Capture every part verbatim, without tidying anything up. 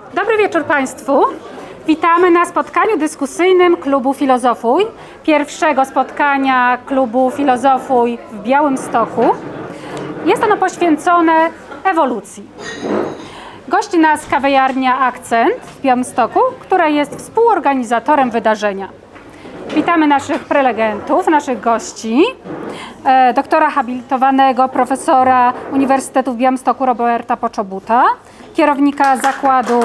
Dobry wieczór Państwu. Witamy na spotkaniu dyskusyjnym Klubu Filozofuj, pierwszego spotkania Klubu Filozofuj w Białymstoku. Jest ono poświęcone ewolucji. Gości nas kawiarnia Akcent w Białymstoku, która jest współorganizatorem wydarzenia. Witamy naszych prelegentów, naszych gości, e, doktora habilitowanego profesora Uniwersytetu w Białymstoku Roberta Poczobuta, kierownika Zakładu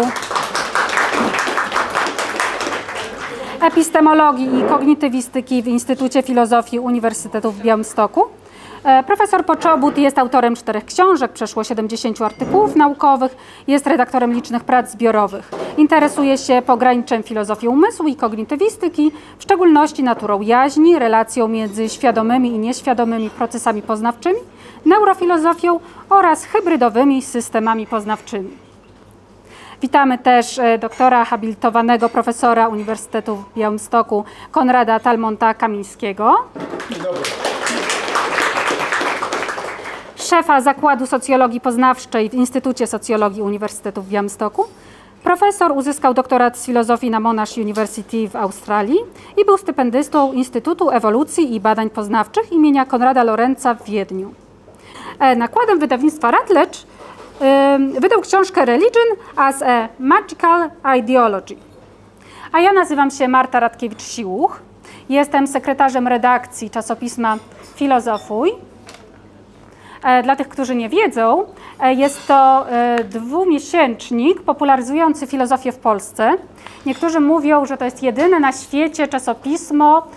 Epistemologii i Kognitywistyki w Instytucie Filozofii Uniwersytetu w Białymstoku. Profesor Poczobut jest autorem czterech książek, przeszło siedemdziesięciu artykułów naukowych, jest redaktorem licznych prac zbiorowych. Interesuje się pograniczem filozofii umysłu i kognitywistyki, w szczególności naturą jaźni, relacją między świadomymi i nieświadomymi procesami poznawczymi, neurofilozofią oraz hybrydowymi systemami poznawczymi. Witamy też doktora habilitowanego profesora Uniwersytetu w Białymstoku Konrada Talmonta-Kamińskiego. Dzień dobry. Szefa Zakładu Socjologii Poznawczej w Instytucie Socjologii Uniwersytetu w Białymstoku. Profesor uzyskał doktorat z filozofii na Monash University w Australii i był stypendystą Instytutu Ewolucji i Badań Poznawczych imienia Konrada Lorenza w Wiedniu. Nakładem wydawnictwa Routledge wydał książkę Religion as a Magical Ideology. A ja nazywam się Marta Radkiewicz-Siłuch. Jestem sekretarzem redakcji czasopisma Filozofuj. Dla tych, którzy nie wiedzą, jest to dwumiesięcznik popularyzujący filozofię w Polsce. Niektórzy mówią, że to jest jedyne na świecie czasopismo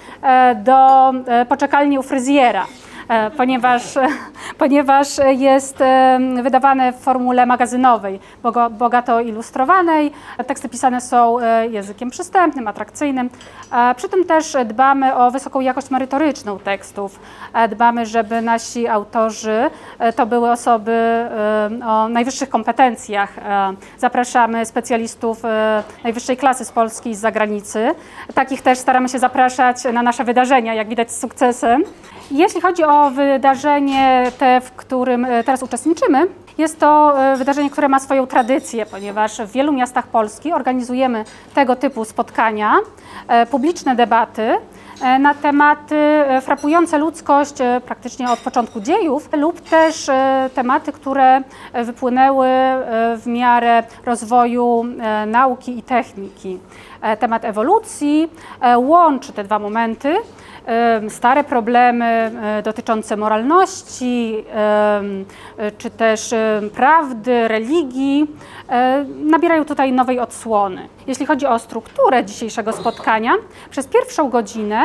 do poczekalni u fryzjera, ponieważ, ponieważ jest wydawane w formule magazynowej, bogato ilustrowanej. Teksty pisane są językiem przystępnym, atrakcyjnym. Przy tym też dbamy o wysoką jakość merytoryczną tekstów. Dbamy, żeby nasi autorzy to były osoby o najwyższych kompetencjach. Zapraszamy specjalistów najwyższej klasy z Polski i z zagranicy. Takich też staramy się zapraszać na nasze wydarzenia, jak widać z sukcesem. Jeśli chodzi o wydarzenie te, w którym teraz uczestniczymy, jest to wydarzenie, które ma swoją tradycję, ponieważ w wielu miastach Polski organizujemy tego typu spotkania, publiczne debaty na tematy frapujące ludzkość praktycznie od początku dziejów lub też tematy, które wypłynęły w miarę rozwoju nauki i techniki. Temat ewolucji łączy te dwa momenty. Stare problemy dotyczące moralności, czy też prawdy, religii nabierają tutaj nowej odsłony. Jeśli chodzi o strukturę dzisiejszego spotkania, przez pierwszą godzinę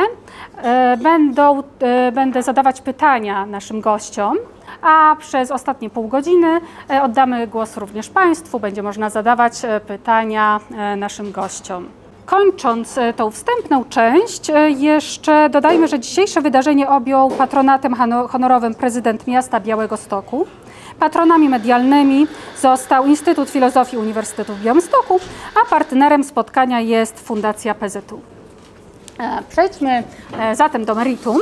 będą, będę zadawać pytania naszym gościom, a przez ostatnie pół godziny oddamy głos również Państwu. Będzie można zadawać pytania naszym gościom. Kończąc tą wstępną część, jeszcze dodajmy, że dzisiejsze wydarzenie objął patronatem honorowym prezydent miasta Białegostoku. Patronami medialnymi został Instytut Filozofii Uniwersytetu w Białymstoku, a partnerem spotkania jest Fundacja P Z U. Przejdźmy zatem do meritum.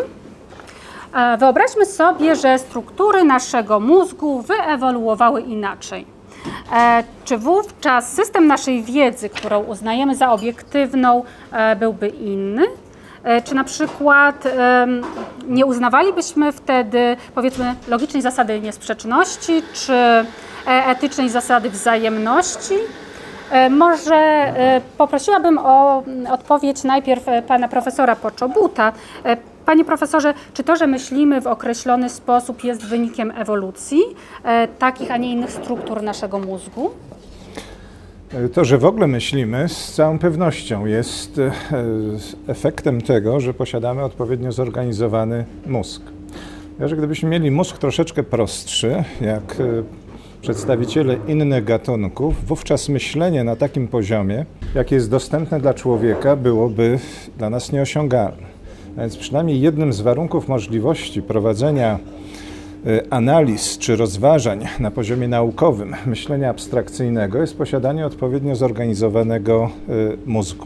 Wyobraźmy sobie, że struktury naszego mózgu wyewoluowały inaczej. E, czy wówczas system naszej wiedzy, którą uznajemy za obiektywną, e, byłby inny? E, czy na przykład e, nie uznawalibyśmy wtedy, powiedzmy, logicznej zasady niesprzeczności, czy e, etycznej zasady wzajemności? E, może e, poprosiłabym o odpowiedź najpierw pana profesora Poczobuta. E, Panie profesorze, czy to, że myślimy w określony sposób, jest wynikiem ewolucji e, takich, a nie innych struktur naszego mózgu? To, że w ogóle myślimy, z całą pewnością jest e, efektem tego, że posiadamy odpowiednio zorganizowany mózg. Ja, że gdybyśmy mieli mózg troszeczkę prostszy, jak e, przedstawiciele innych gatunków, wówczas myślenie na takim poziomie, jakie jest dostępne dla człowieka, byłoby dla nas nieosiągalne. A więc przynajmniej jednym z warunków możliwości prowadzenia analiz czy rozważań na poziomie naukowym myślenia abstrakcyjnego jest posiadanie odpowiednio zorganizowanego mózgu.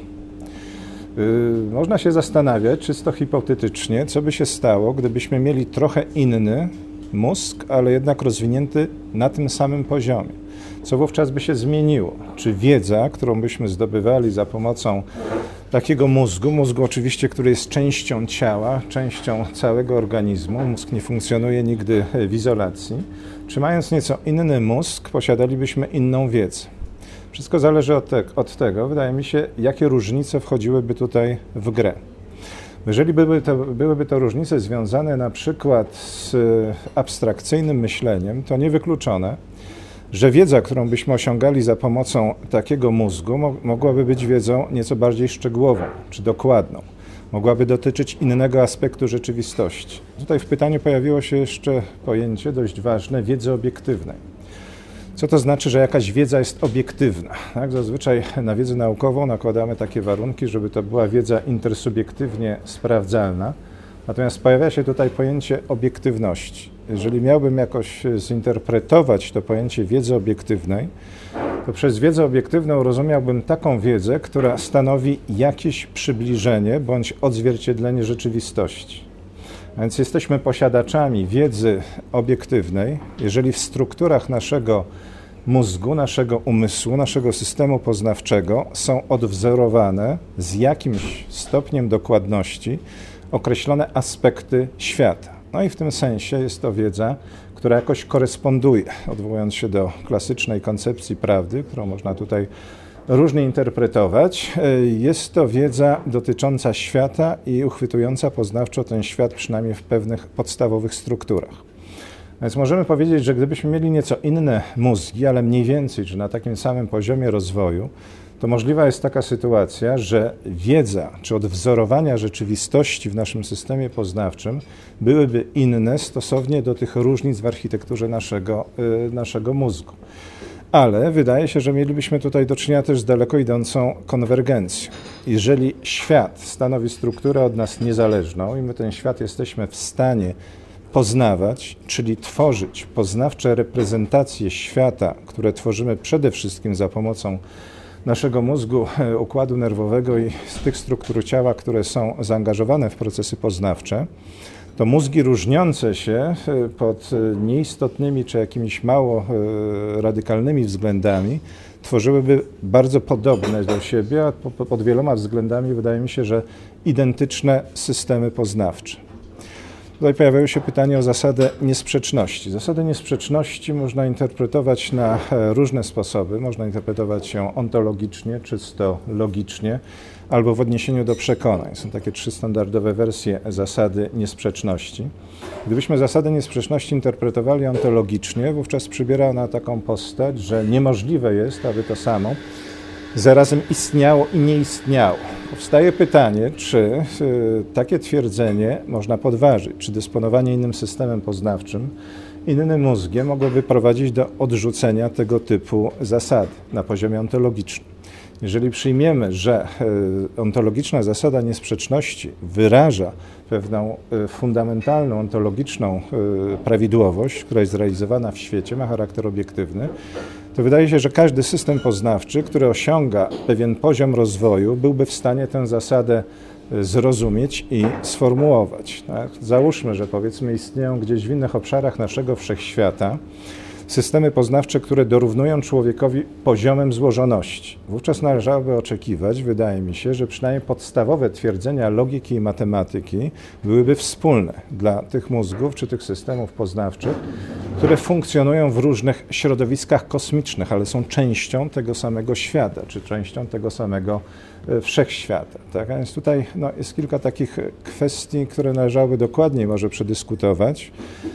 Można się zastanawiać, czysto hipotetycznie, co by się stało, gdybyśmy mieli trochę inny mózg, ale jednak rozwinięty na tym samym poziomie. Co wówczas by się zmieniło? Czy wiedza, którą byśmy zdobywali za pomocą takiego mózgu, mózgu oczywiście, który jest częścią ciała, częścią całego organizmu, mózg nie funkcjonuje nigdy w izolacji, czy mając nieco inny mózg, posiadalibyśmy inną wiedzę? Wszystko zależy od, te, od tego, wydaje mi się, jakie różnice wchodziłyby tutaj w grę. Jeżeli były to, byłyby to różnice związane na przykład z abstrakcyjnym myśleniem, to niewykluczone, że wiedza, którą byśmy osiągali za pomocą takiego mózgu, mo mogłaby być wiedzą nieco bardziej szczegółową czy dokładną. Mogłaby dotyczyć innego aspektu rzeczywistości. Tutaj w pytaniu pojawiło się jeszcze pojęcie dość ważne wiedzy obiektywnej. Co to znaczy, że jakaś wiedza jest obiektywna? Tak? Zazwyczaj na wiedzę naukową nakładamy takie warunki, żeby to była wiedza intersubiektywnie sprawdzalna. Natomiast pojawia się tutaj pojęcie obiektywności. Jeżeli miałbym jakoś zinterpretować to pojęcie wiedzy obiektywnej, to przez wiedzę obiektywną rozumiałbym taką wiedzę, która stanowi jakieś przybliżenie bądź odzwierciedlenie rzeczywistości. A więc jesteśmy posiadaczami wiedzy obiektywnej, jeżeli w strukturach naszego mózgu, naszego umysłu, naszego systemu poznawczego są odwzorowane z jakimś stopniem dokładności określone aspekty świata. No i w tym sensie jest to wiedza, która jakoś koresponduje, odwołując się do klasycznej koncepcji prawdy, którą można tutaj różnie interpretować. Jest to wiedza dotycząca świata i uchwytująca poznawczo ten świat przynajmniej w pewnych podstawowych strukturach. Więc możemy powiedzieć, że gdybyśmy mieli nieco inne mózgi, ale mniej więcej, czy na takim samym poziomie rozwoju, to możliwa jest taka sytuacja, że wiedza czy odwzorowania rzeczywistości w naszym systemie poznawczym byłyby inne stosownie do tych różnic w architekturze naszego, yy, naszego mózgu. Ale wydaje się, że mielibyśmy tutaj do czynienia też z daleko idącą konwergencją. Jeżeli świat stanowi strukturę od nas niezależną i my ten świat jesteśmy w stanie poznawać, czyli tworzyć poznawcze reprezentacje świata, które tworzymy przede wszystkim za pomocą naszego mózgu, układu nerwowego i z tych struktur ciała, które są zaangażowane w procesy poznawcze, to mózgi różniące się pod nieistotnymi czy jakimiś mało radykalnymi względami tworzyłyby bardzo podobne do siebie, a pod wieloma względami wydaje mi się, że identyczne systemy poznawcze. Tutaj pojawiają się pytania o zasadę niesprzeczności. Zasadę niesprzeczności można interpretować na różne sposoby. Można interpretować ją ontologicznie, czysto logicznie, albo w odniesieniu do przekonań. Są takie trzy standardowe wersje zasady niesprzeczności. Gdybyśmy zasadę niesprzeczności interpretowali ontologicznie, wówczas przybiera ona taką postać, że niemożliwe jest, aby to samo zarazem istniało i nie istniało. Powstaje pytanie, czy y, takie twierdzenie można podważyć, czy dysponowanie innym systemem poznawczym, innym mózgiem mogłoby prowadzić do odrzucenia tego typu zasady na poziomie ontologicznym. Jeżeli przyjmiemy, że y, ontologiczna zasada niesprzeczności wyraża pewną y, fundamentalną, ontologiczną y, prawidłowość, która jest zrealizowana w świecie, ma charakter obiektywny, to wydaje się, że każdy system poznawczy, który osiąga pewien poziom rozwoju, byłby w stanie tę zasadę zrozumieć i sformułować. Tak? Załóżmy, że powiedzmy istnieją gdzieś w innych obszarach naszego wszechświata systemy poznawcze, które dorównują człowiekowi poziomem złożoności. Wówczas należałoby oczekiwać, wydaje mi się, że przynajmniej podstawowe twierdzenia logiki i matematyki byłyby wspólne dla tych mózgów czy tych systemów poznawczych, które funkcjonują w różnych środowiskach kosmicznych, ale są częścią tego samego świata, czy częścią tego samego wszechświata. Tak? A więc tutaj no, jest kilka takich kwestii, które należałoby dokładniej może przedyskutować.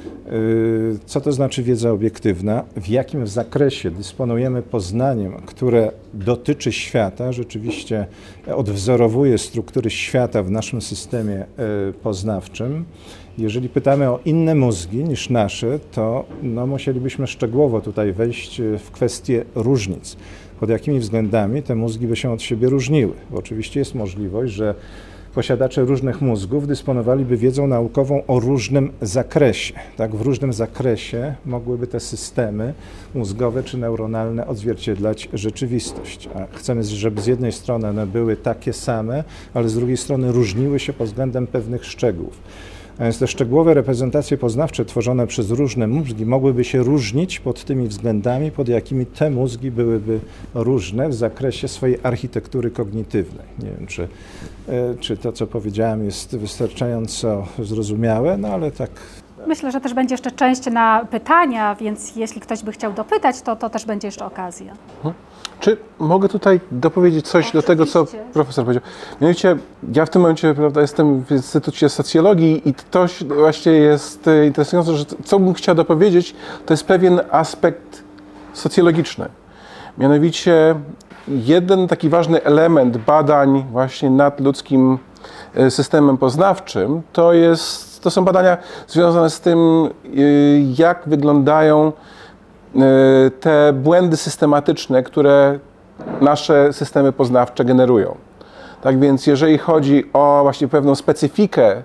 Co to znaczy wiedza obiektywna? W jakim zakresie dysponujemy poznaniem, które dotyczy świata, rzeczywiście odwzorowuje struktury świata w naszym systemie poznawczym. Jeżeli pytamy o inne mózgi niż nasze, to no, musielibyśmy szczegółowo tutaj wejść w kwestię różnic. Pod jakimi względami te mózgi by się od siebie różniły? Bo oczywiście jest możliwość, że posiadacze różnych mózgów dysponowaliby wiedzą naukową o różnym zakresie. Tak? W różnym zakresie mogłyby te systemy mózgowe czy neuronalne odzwierciedlać rzeczywistość. A chcemy, żeby z jednej strony one były takie same, ale z drugiej strony różniły się pod względem pewnych szczegółów. A więc te szczegółowe reprezentacje poznawcze tworzone przez różne mózgi mogłyby się różnić pod tymi względami, pod jakimi te mózgi byłyby różne w zakresie swojej architektury kognitywnej. Nie wiem, czy, czy to, co powiedziałem, jest wystarczająco zrozumiałe, no ale tak. Myślę, że też będzie jeszcze część na pytania, więc jeśli ktoś by chciał dopytać, to, to też będzie jeszcze okazja. Hmm. Czy mogę tutaj dopowiedzieć coś Oczywiście. do tego, co profesor powiedział? Mianowicie, ja w tym momencie, prawda, jestem w Instytucie Socjologii i to właśnie jest interesujące, że co bym chciał dopowiedzieć, to jest pewien aspekt socjologiczny. Mianowicie, jeden taki ważny element badań właśnie nad ludzkim systemem poznawczym, to, jest, to są badania związane z tym, jak wyglądają te błędy systematyczne, które nasze systemy poznawcze generują. Tak więc jeżeli chodzi o właśnie pewną specyfikę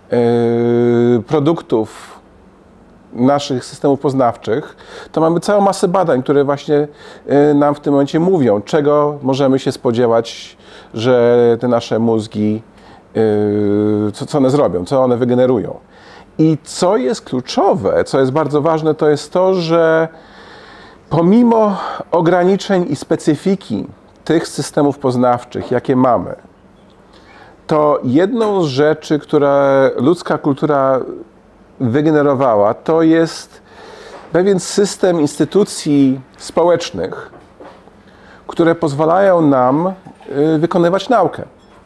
produktów naszych systemów poznawczych, to mamy całą masę badań, które właśnie nam w tym momencie mówią, czego możemy się spodziewać, że te nasze mózgi, co, co one zrobią, co one wygenerują. I co jest kluczowe, co jest bardzo ważne, to jest to, że pomimo ograniczeń i specyfiki tych systemów poznawczych, jakie mamy, to jedną z rzeczy, które ludzka kultura wygenerowała, to jest pewien system instytucji społecznych, które pozwalają nam wykonywać naukę,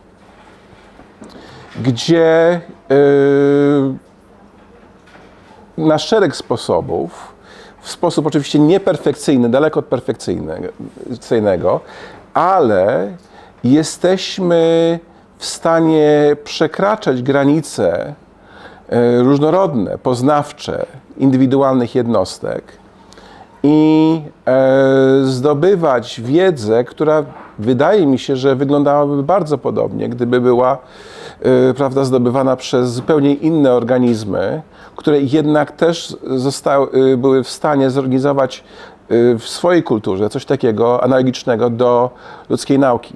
gdzie na szereg sposobów, w sposób oczywiście nieperfekcyjny, daleko od perfekcyjnego, ale jesteśmy w stanie przekraczać granice różnorodne, poznawcze, indywidualnych jednostek i zdobywać wiedzę, która wydaje mi się, że wyglądałaby bardzo podobnie, gdyby była, prawda, zdobywana przez zupełnie inne organizmy, które jednak też zostały, były w stanie zorganizować w swojej kulturze coś takiego analogicznego do ludzkiej nauki.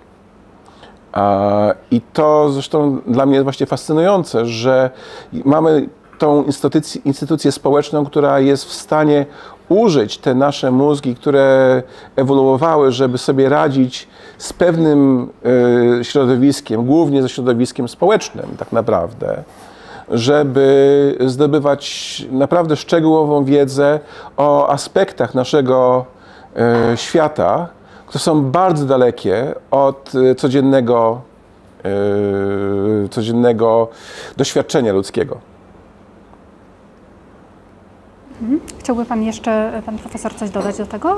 I to zresztą dla mnie jest właśnie fascynujące, że mamy tą instytucję, instytucję społeczną, która jest w stanie użyć te nasze mózgi, które ewoluowały, żeby sobie radzić z pewnym środowiskiem, głównie ze środowiskiem społecznym tak naprawdę, żeby zdobywać naprawdę szczegółową wiedzę o aspektach naszego świata, które są bardzo dalekie od codziennego, codziennego doświadczenia ludzkiego. Chciałby Pan jeszcze, Pan Profesor, coś dodać do tego?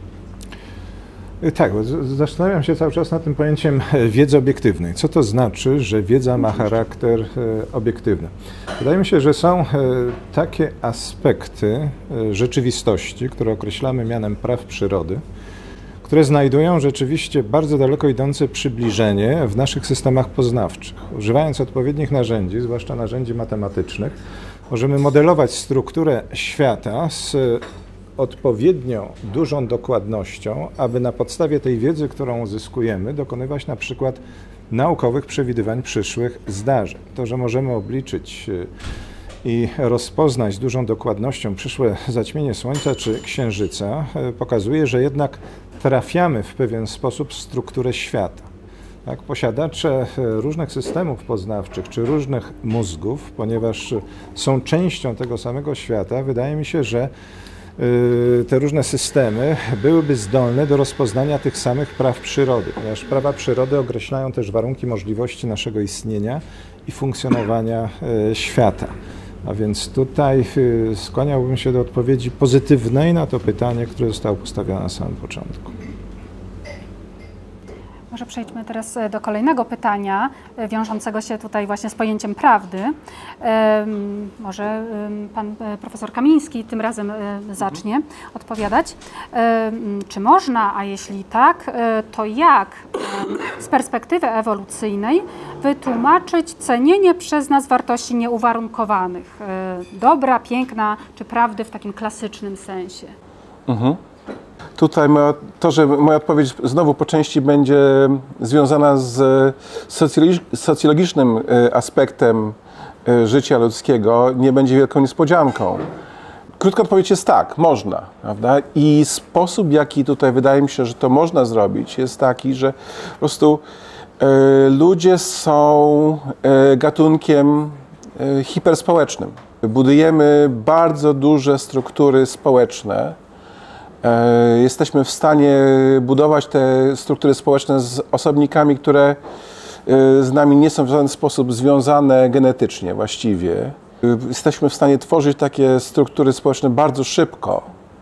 Tak, bo zastanawiam się cały czas nad tym pojęciem wiedzy obiektywnej. Co to znaczy, że wiedza ma charakter obiektywny? Wydaje mi się, że są takie aspekty rzeczywistości, które określamy mianem praw przyrody, które znajdują rzeczywiście bardzo daleko idące przybliżenie w naszych systemach poznawczych. Używając odpowiednich narzędzi, zwłaszcza narzędzi matematycznych, możemy modelować strukturę świata z odpowiednio dużą dokładnością, aby na podstawie tej wiedzy, którą uzyskujemy, dokonywać na przykład naukowych przewidywań przyszłych zdarzeń. To, że możemy obliczyć i rozpoznać z dużą dokładnością przyszłe zaćmienie Słońca czy Księżyca, pokazuje, że jednak trafiamy w pewien sposób w strukturę świata. Tak, posiadacze różnych systemów poznawczych czy różnych mózgów, ponieważ są częścią tego samego świata, wydaje mi się, że te różne systemy byłyby zdolne do rozpoznania tych samych praw przyrody, ponieważ prawa przyrody określają też warunki możliwości naszego istnienia i funkcjonowania świata. A więc tutaj skłaniałbym się do odpowiedzi pozytywnej na to pytanie, które zostało postawione na samym początku. Może przejdźmy teraz do kolejnego pytania, wiążącego się tutaj właśnie z pojęciem prawdy. Może pan profesor Kamiński tym razem zacznie odpowiadać. Czy można, a jeśli tak, to jak z perspektywy ewolucyjnej wytłumaczyć cenienie przez nas wartości nieuwarunkowanych? Dobra, piękna czy prawdy w takim klasycznym sensie? Mhm. Tutaj moja, to, że moja odpowiedź znowu po części będzie związana z socjologicznym aspektem życia ludzkiego nie będzie wielką niespodzianką. Krótka odpowiedź jest tak, można, prawda? I sposób, jaki tutaj wydaje mi się, że to można zrobić, jest taki, że po prostu y, ludzie są y, gatunkiem y, hiperspołecznym. Budujemy bardzo duże struktury społeczne. Y, jesteśmy w stanie budować te struktury społeczne z osobnikami, które y, z nami nie są w żaden sposób związane genetycznie właściwie. Jesteśmy w stanie tworzyć takie struktury społeczne bardzo szybko.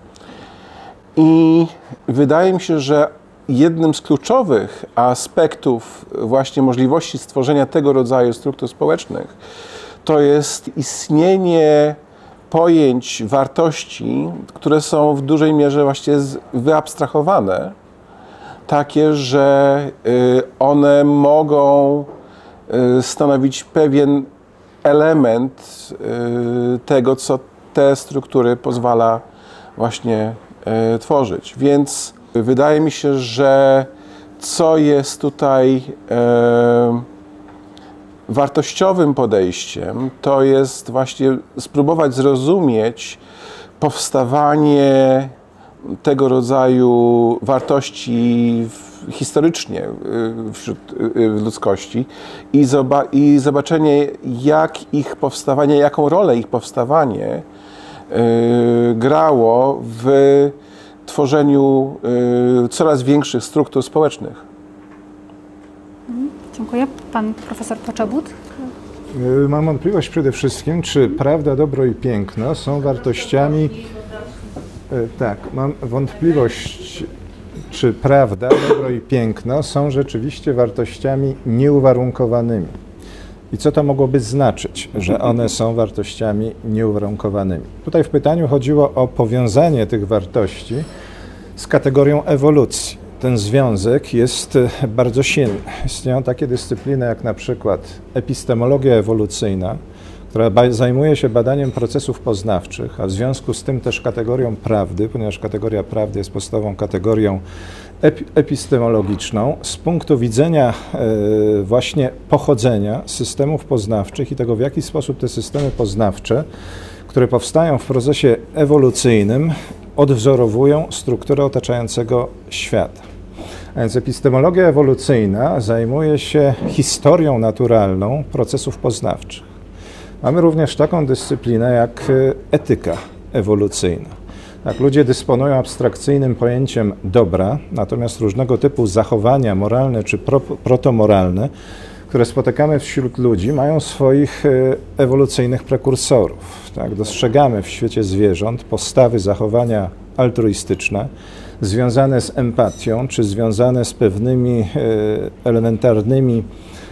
I wydaje mi się, że jednym z kluczowych aspektów właśnie możliwości stworzenia tego rodzaju struktur społecznych to jest istnienie pojęć wartości, które są w dużej mierze właśnie wyabstrahowane, takie, że one mogą stanowić pewien element y, tego, co te struktury pozwala właśnie y, tworzyć. Więc wydaje mi się, że co jest tutaj y, wartościowym podejściem, to jest właśnie spróbować zrozumieć powstawanie tego rodzaju wartości w, historycznie wśród ludzkości i, zoba i zobaczenie, jak ich powstawanie, jaką rolę ich powstawanie yy, grało w tworzeniu yy, coraz większych struktur społecznych. Dziękuję. Pan profesor Poczobut. Mam wątpliwość przede wszystkim, czy prawda, dobro i piękno są wartościami. Tak, mam wątpliwość, czy prawda, dobro i piękno są rzeczywiście wartościami nieuwarunkowanymi. I co to mogłoby znaczyć, że one są wartościami nieuwarunkowanymi? Tutaj w pytaniu chodziło o powiązanie tych wartości z kategorią ewolucji. Ten związek jest bardzo silny. Istnieją takie dyscypliny jak na przykład epistemologia ewolucyjna, która zajmuje się badaniem procesów poznawczych, a w związku z tym też kategorią prawdy, ponieważ kategoria prawdy jest podstawową kategorią epi epistemologiczną, z punktu widzenia e, właśnie pochodzenia systemów poznawczych i tego, w jaki sposób te systemy poznawcze, które powstają w procesie ewolucyjnym, odwzorowują strukturę otaczającego świata. A więc epistemologia ewolucyjna zajmuje się historią naturalną procesów poznawczych. Mamy również taką dyscyplinę jak etyka ewolucyjna. Tak, ludzie dysponują abstrakcyjnym pojęciem dobra, natomiast różnego typu zachowania moralne czy pro, protomoralne, które spotykamy wśród ludzi, mają swoich ewolucyjnych prekursorów. Tak, dostrzegamy w świecie zwierząt postawy, zachowania altruistyczne, związane z empatią, czy związane z pewnymi elementarnymi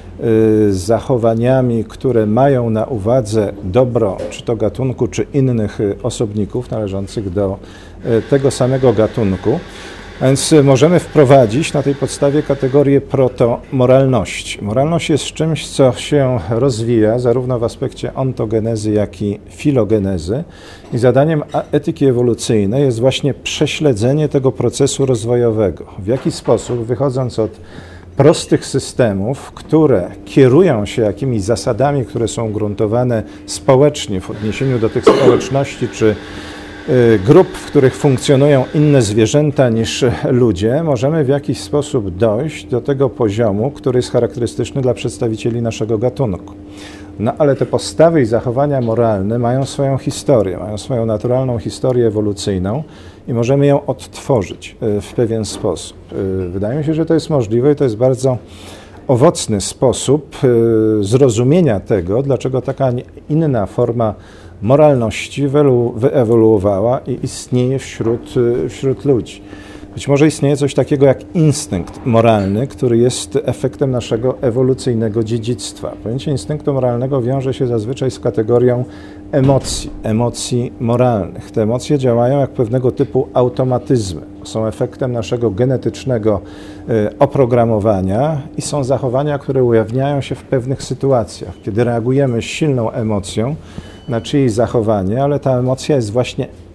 zachowaniami, które mają na uwadze dobro, czy to gatunku, czy innych osobników należących do tego samego gatunku. A więc możemy wprowadzić na tej podstawie kategorię protomoralności. Moralność jest czymś, co się rozwija zarówno w aspekcie ontogenezy, jak i filogenezy. I zadaniem etyki ewolucyjnej jest właśnie prześledzenie tego procesu rozwojowego. W jaki sposób, wychodząc od prostych systemów, które kierują się jakimiś zasadami, które są ugruntowane społecznie w odniesieniu do tych społeczności czy grup, w których funkcjonują inne zwierzęta niż ludzie, możemy w jakiś sposób dojść do tego poziomu, który jest charakterystyczny dla przedstawicieli naszego gatunku. No ale te postawy i zachowania moralne mają swoją historię, mają swoją naturalną historię ewolucyjną i możemy ją odtworzyć w pewien sposób. Wydaje mi się, że to jest możliwe i to jest bardzo owocny sposób zrozumienia tego, dlaczego taka inna forma moralności wyewoluowała i istnieje wśród, wśród ludzi. Być może istnieje coś takiego jak instynkt moralny, który jest efektem naszego ewolucyjnego dziedzictwa. Pojęcie instynktu moralnego wiąże się zazwyczaj z kategorią emocji, emocji moralnych. Te emocje działają jak pewnego typu automatyzmy. Są efektem naszego genetycznego oprogramowania i są zachowania, które ujawniają się w pewnych sytuacjach, kiedy reagujemy silną emocją na czyjeś zachowanie, ale ta emocja jest właśnie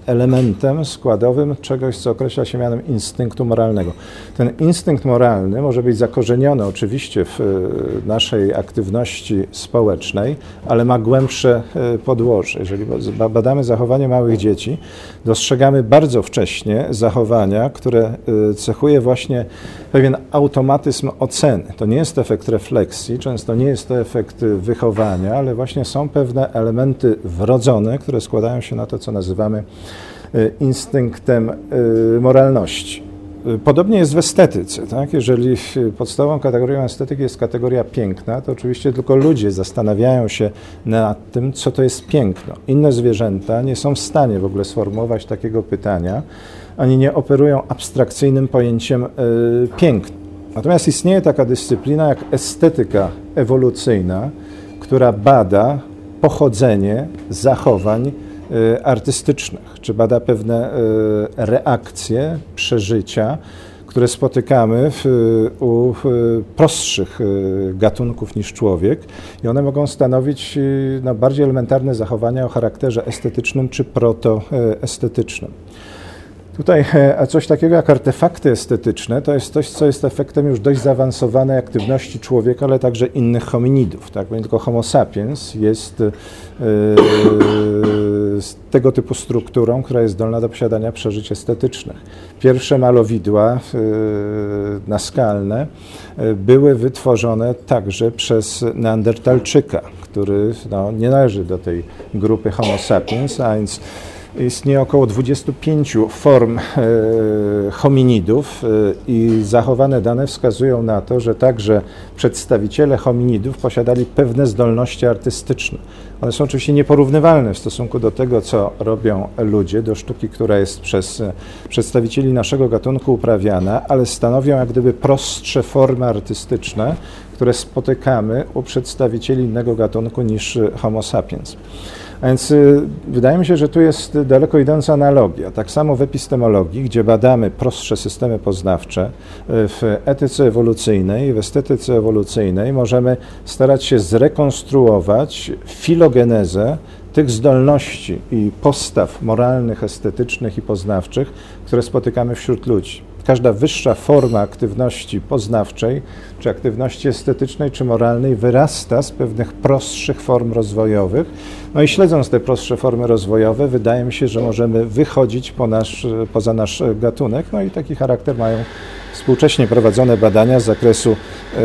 elementem składowym czegoś, co określa się mianem instynktu moralnego. Ten instynkt moralny może być zakorzeniony oczywiście w naszej aktywności społecznej, ale ma głębsze podłoże. Jeżeli badamy zachowanie małych dzieci, dostrzegamy bardzo wcześnie zachowania, które cechuje właśnie pewien automatyzm oceny. To nie jest efekt refleksji, często nie jest to efekt wychowania, ale właśnie są pewne elementy wrodzone, które składają się na to, co nazywamy instynktem moralności. Podobnie jest w estetyce. Tak? Jeżeli podstawową kategorią estetyki jest kategoria piękna, to oczywiście tylko ludzie zastanawiają się nad tym, co to jest piękno. Inne zwierzęta nie są w stanie w ogóle sformułować takiego pytania, ani nie operują abstrakcyjnym pojęciem y, piękna. Natomiast istnieje taka dyscyplina jak estetyka ewolucyjna, która bada pochodzenie zachowań y, artystycznych, czy bada pewne y, reakcje, przeżycia, które spotykamy w, u w prostszych y, gatunków niż człowiek i one mogą stanowić y, no, bardziej elementarne zachowania o charakterze estetycznym czy protoestetycznym. Tutaj coś takiego jak artefakty estetyczne to jest coś, co jest efektem już dość zaawansowanej aktywności człowieka, ale także innych hominidów. Tak? Bo nie tylko Homo sapiens jest yy, tego typu strukturą, która jest zdolna do posiadania przeżyć estetycznych. Pierwsze malowidła yy, naskalne yy, były wytworzone także przez Neandertalczyka, który no, nie należy do tej grupy Homo sapiens, a więc istnieje około dwudziestu pięciu form e, hominidów e, i zachowane dane wskazują na to, że także przedstawiciele hominidów posiadali pewne zdolności artystyczne. One są oczywiście nieporównywalne w stosunku do tego, co robią ludzie, do sztuki, która jest przez przedstawicieli naszego gatunku uprawiana, ale stanowią jak gdyby prostsze formy artystyczne, które spotykamy u przedstawicieli innego gatunku niż Homo sapiens. A więc y, wydaje mi się, że tu jest daleko idąca analogia. Tak samo w epistemologii, gdzie badamy prostsze systemy poznawcze, w etyce ewolucyjnej, w estetyce ewolucyjnej możemy starać się zrekonstruować filogenezę tych zdolności i postaw moralnych, estetycznych i poznawczych, które spotykamy wśród ludzi. Każda wyższa forma aktywności poznawczej, czy aktywności estetycznej, czy moralnej wyrasta z pewnych prostszych form rozwojowych. No i śledząc te prostsze formy rozwojowe, wydaje mi się, że możemy wychodzić po nasz, poza nasz gatunek. No i taki charakter mają współcześnie prowadzone badania z zakresu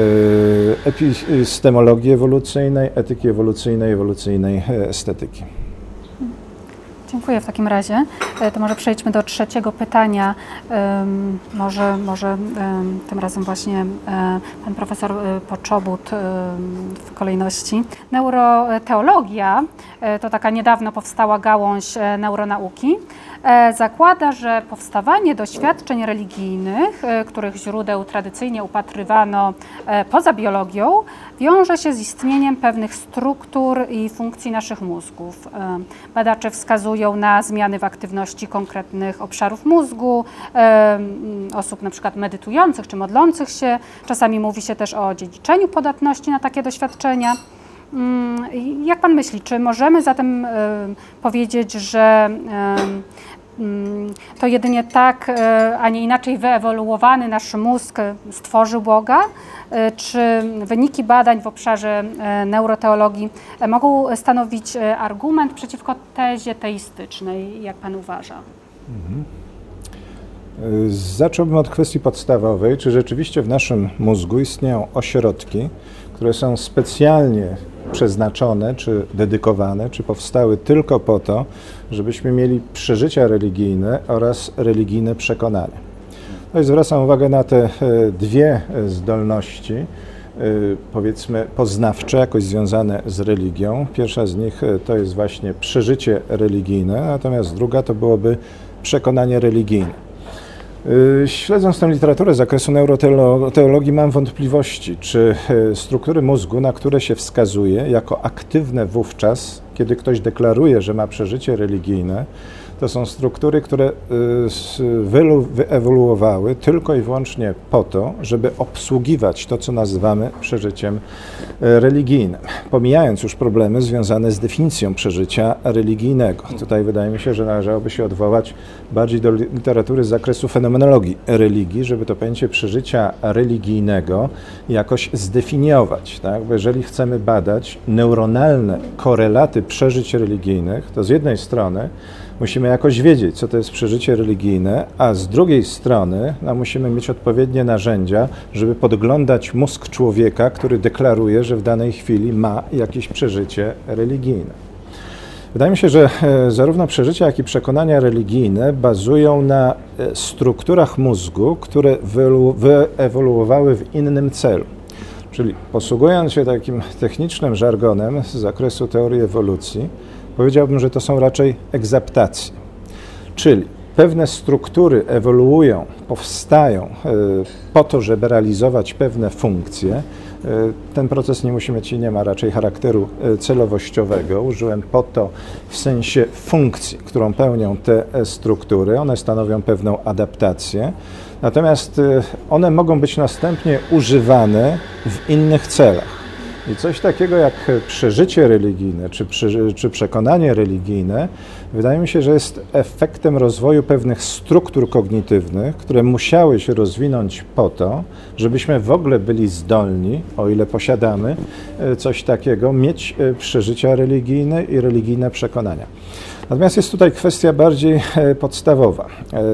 epistemologii ewolucyjnej, etyki ewolucyjnej, ewolucyjnej estetyki. Dziękuję w takim razie. To może przejdźmy do trzeciego pytania. Um, może może um, tym razem właśnie um, pan profesor Poczobut um, w kolejności. Neuroteologia to taka niedawno powstała gałąź neuronauki. Zakłada, że powstawanie doświadczeń religijnych, których źródeł tradycyjnie upatrywano poza biologią, wiąże się z istnieniem pewnych struktur i funkcji naszych mózgów. Badacze wskazują na zmiany w aktywności konkretnych obszarów mózgu, osób na przykład medytujących czy modlących się. Czasami mówi się też o dziedziczeniu podatności na takie doświadczenia. Jak pan myśli, czy możemy zatem powiedzieć, że to jedynie tak, a nie inaczej wyewoluowany nasz mózg stworzył Boga? Czy wyniki badań w obszarze neuroteologii mogą stanowić argument przeciwko tezie teistycznej, jak pan uważa? Mhm. Zacząłbym od kwestii podstawowej. Czy rzeczywiście w naszym mózgu istnieją ośrodki, które są specjalnie przeznaczone, czy dedykowane, czy powstały tylko po to, żebyśmy mieli przeżycia religijne oraz religijne przekonania. No i zwracam uwagę na te dwie zdolności, powiedzmy poznawcze, jakoś związane z religią. Pierwsza z nich to jest właśnie przeżycie religijne, natomiast druga to byłoby przekonanie religijne. Śledząc tę literaturę z zakresu neuroteologii, mam wątpliwości, czy struktury mózgu, na które się wskazuje jako aktywne wówczas, kiedy ktoś deklaruje, że ma przeżycie religijne, to są struktury, które wyewoluowały tylko i wyłącznie po to, żeby obsługiwać to, co nazywamy przeżyciem religijnym. Pomijając już problemy związane z definicją przeżycia religijnego. Tutaj wydaje mi się, że należałoby się odwołać bardziej do literatury z zakresu fenomenologii religii, żeby to pojęcie przeżycia religijnego jakoś zdefiniować. Tak? Bo jeżeli chcemy badać neuronalne korelaty przeżyć religijnych, to z jednej strony musimy jakoś wiedzieć, co to jest przeżycie religijne, a z drugiej strony no, musimy mieć odpowiednie narzędzia, żeby podglądać mózg człowieka, który deklaruje, że w danej chwili ma jakieś przeżycie religijne. Wydaje mi się, że zarówno przeżycia, jak i przekonania religijne bazują na strukturach mózgu, które wyewoluowały w innym celu. Czyli posługując się takim technicznym żargonem z zakresu teorii ewolucji, powiedziałbym, że to są raczej egzaptacje. Czyli pewne struktury ewoluują, powstają po to, żeby realizować pewne funkcje. Ten proces nie musi mieć i nie ma raczej charakteru celowościowego. Użyłem po to w sensie funkcji, którą pełnią te struktury. One stanowią pewną adaptację. Natomiast one mogą być następnie używane w innych celach. I coś takiego jak przeżycie religijne czy, czy przekonanie religijne wydaje mi się, że jest efektem rozwoju pewnych struktur kognitywnych, które musiały się rozwinąć po to, żebyśmy w ogóle byli zdolni, o ile posiadamy coś takiego, mieć przeżycia religijne i religijne przekonania. Natomiast jest tutaj kwestia bardziej podstawowa.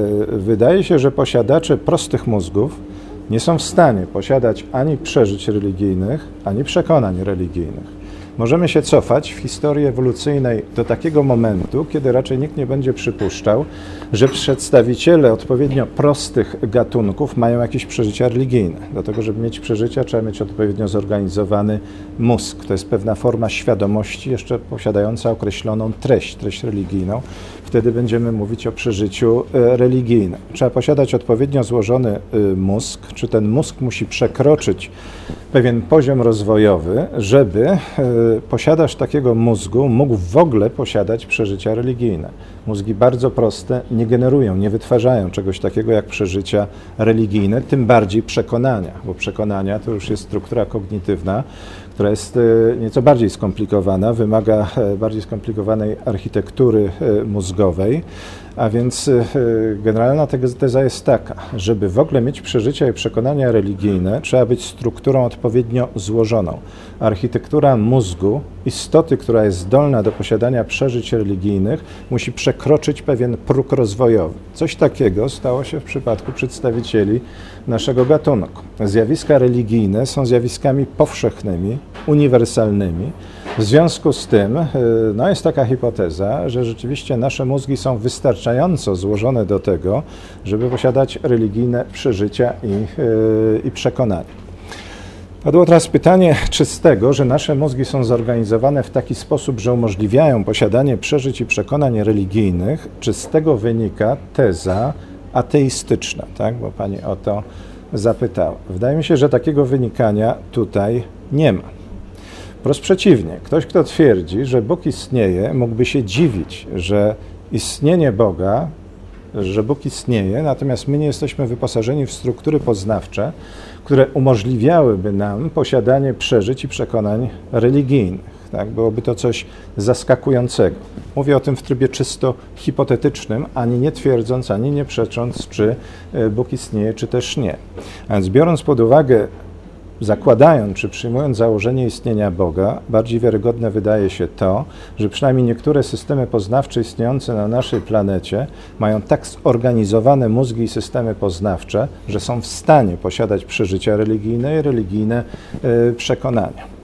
Wydaje się, że posiadacze prostych mózgów nie są w stanie posiadać ani przeżyć religijnych, ani przekonań religijnych. Możemy się cofać w historii ewolucyjnej do takiego momentu, kiedy raczej nikt nie będzie przypuszczał, że przedstawiciele odpowiednio prostych gatunków mają jakieś przeżycia religijne. Dlatego, żeby mieć przeżycia, trzeba mieć odpowiednio zorganizowany mózg. To jest pewna forma świadomości, jeszcze posiadająca określoną treść, treść religijną. Wtedy będziemy mówić o przeżyciu religijnym. Trzeba posiadać odpowiednio złożony mózg, czy ten mózg musi przekroczyć pewien poziom rozwojowy, żeby posiadacz takiego mózgu mógł w ogóle posiadać przeżycia religijne. Mózgi bardzo proste nie generują, nie wytwarzają czegoś takiego jak przeżycia religijne, tym bardziej przekonania, bo przekonania to już jest struktura kognitywna, która jest nieco bardziej skomplikowana, wymaga bardziej skomplikowanej architektury mózgowej, a więc generalna teza jest taka, żeby w ogóle mieć przeżycia i przekonania religijne, trzeba być strukturą odpowiednio złożoną. Architektura mózgu, istoty, która jest zdolna do posiadania przeżyć religijnych, musi przekroczyć pewien próg rozwojowy. Coś takiego stało się w przypadku przedstawicieli naszego gatunku. Zjawiska religijne są zjawiskami powszechnymi, uniwersalnymi. W związku z tym no jest taka hipoteza, że rzeczywiście nasze mózgi są wystarczająco złożone do tego, żeby posiadać religijne przeżycia i, yy, i przekonania. Padło teraz pytanie, czy z tego, że nasze mózgi są zorganizowane w taki sposób, że umożliwiają posiadanie przeżyć i przekonań religijnych, czy z tego wynika teza ateistyczna, tak? Bo pani o to zapytała. Wydaje mi się, że takiego wynikania tutaj nie ma. Wprost przeciwnie, ktoś, kto twierdzi, że Bóg istnieje, mógłby się dziwić, że istnienie Boga, że Bóg istnieje, natomiast my nie jesteśmy wyposażeni w struktury poznawcze, które umożliwiałyby nam posiadanie przeżyć i przekonań religijnych. Tak? Byłoby to coś zaskakującego. Mówię o tym w trybie czysto hipotetycznym, ani nie twierdząc, ani nie przecząc, czy Bóg istnieje, czy też nie. A więc biorąc pod uwagę, zakładając czy przyjmując założenie istnienia Boga, bardziej wiarygodne wydaje się to, że przynajmniej niektóre systemy poznawcze istniejące na naszej planecie mają tak zorganizowane mózgi i systemy poznawcze, że są w stanie posiadać przeżycia religijne i religijne y, przekonania.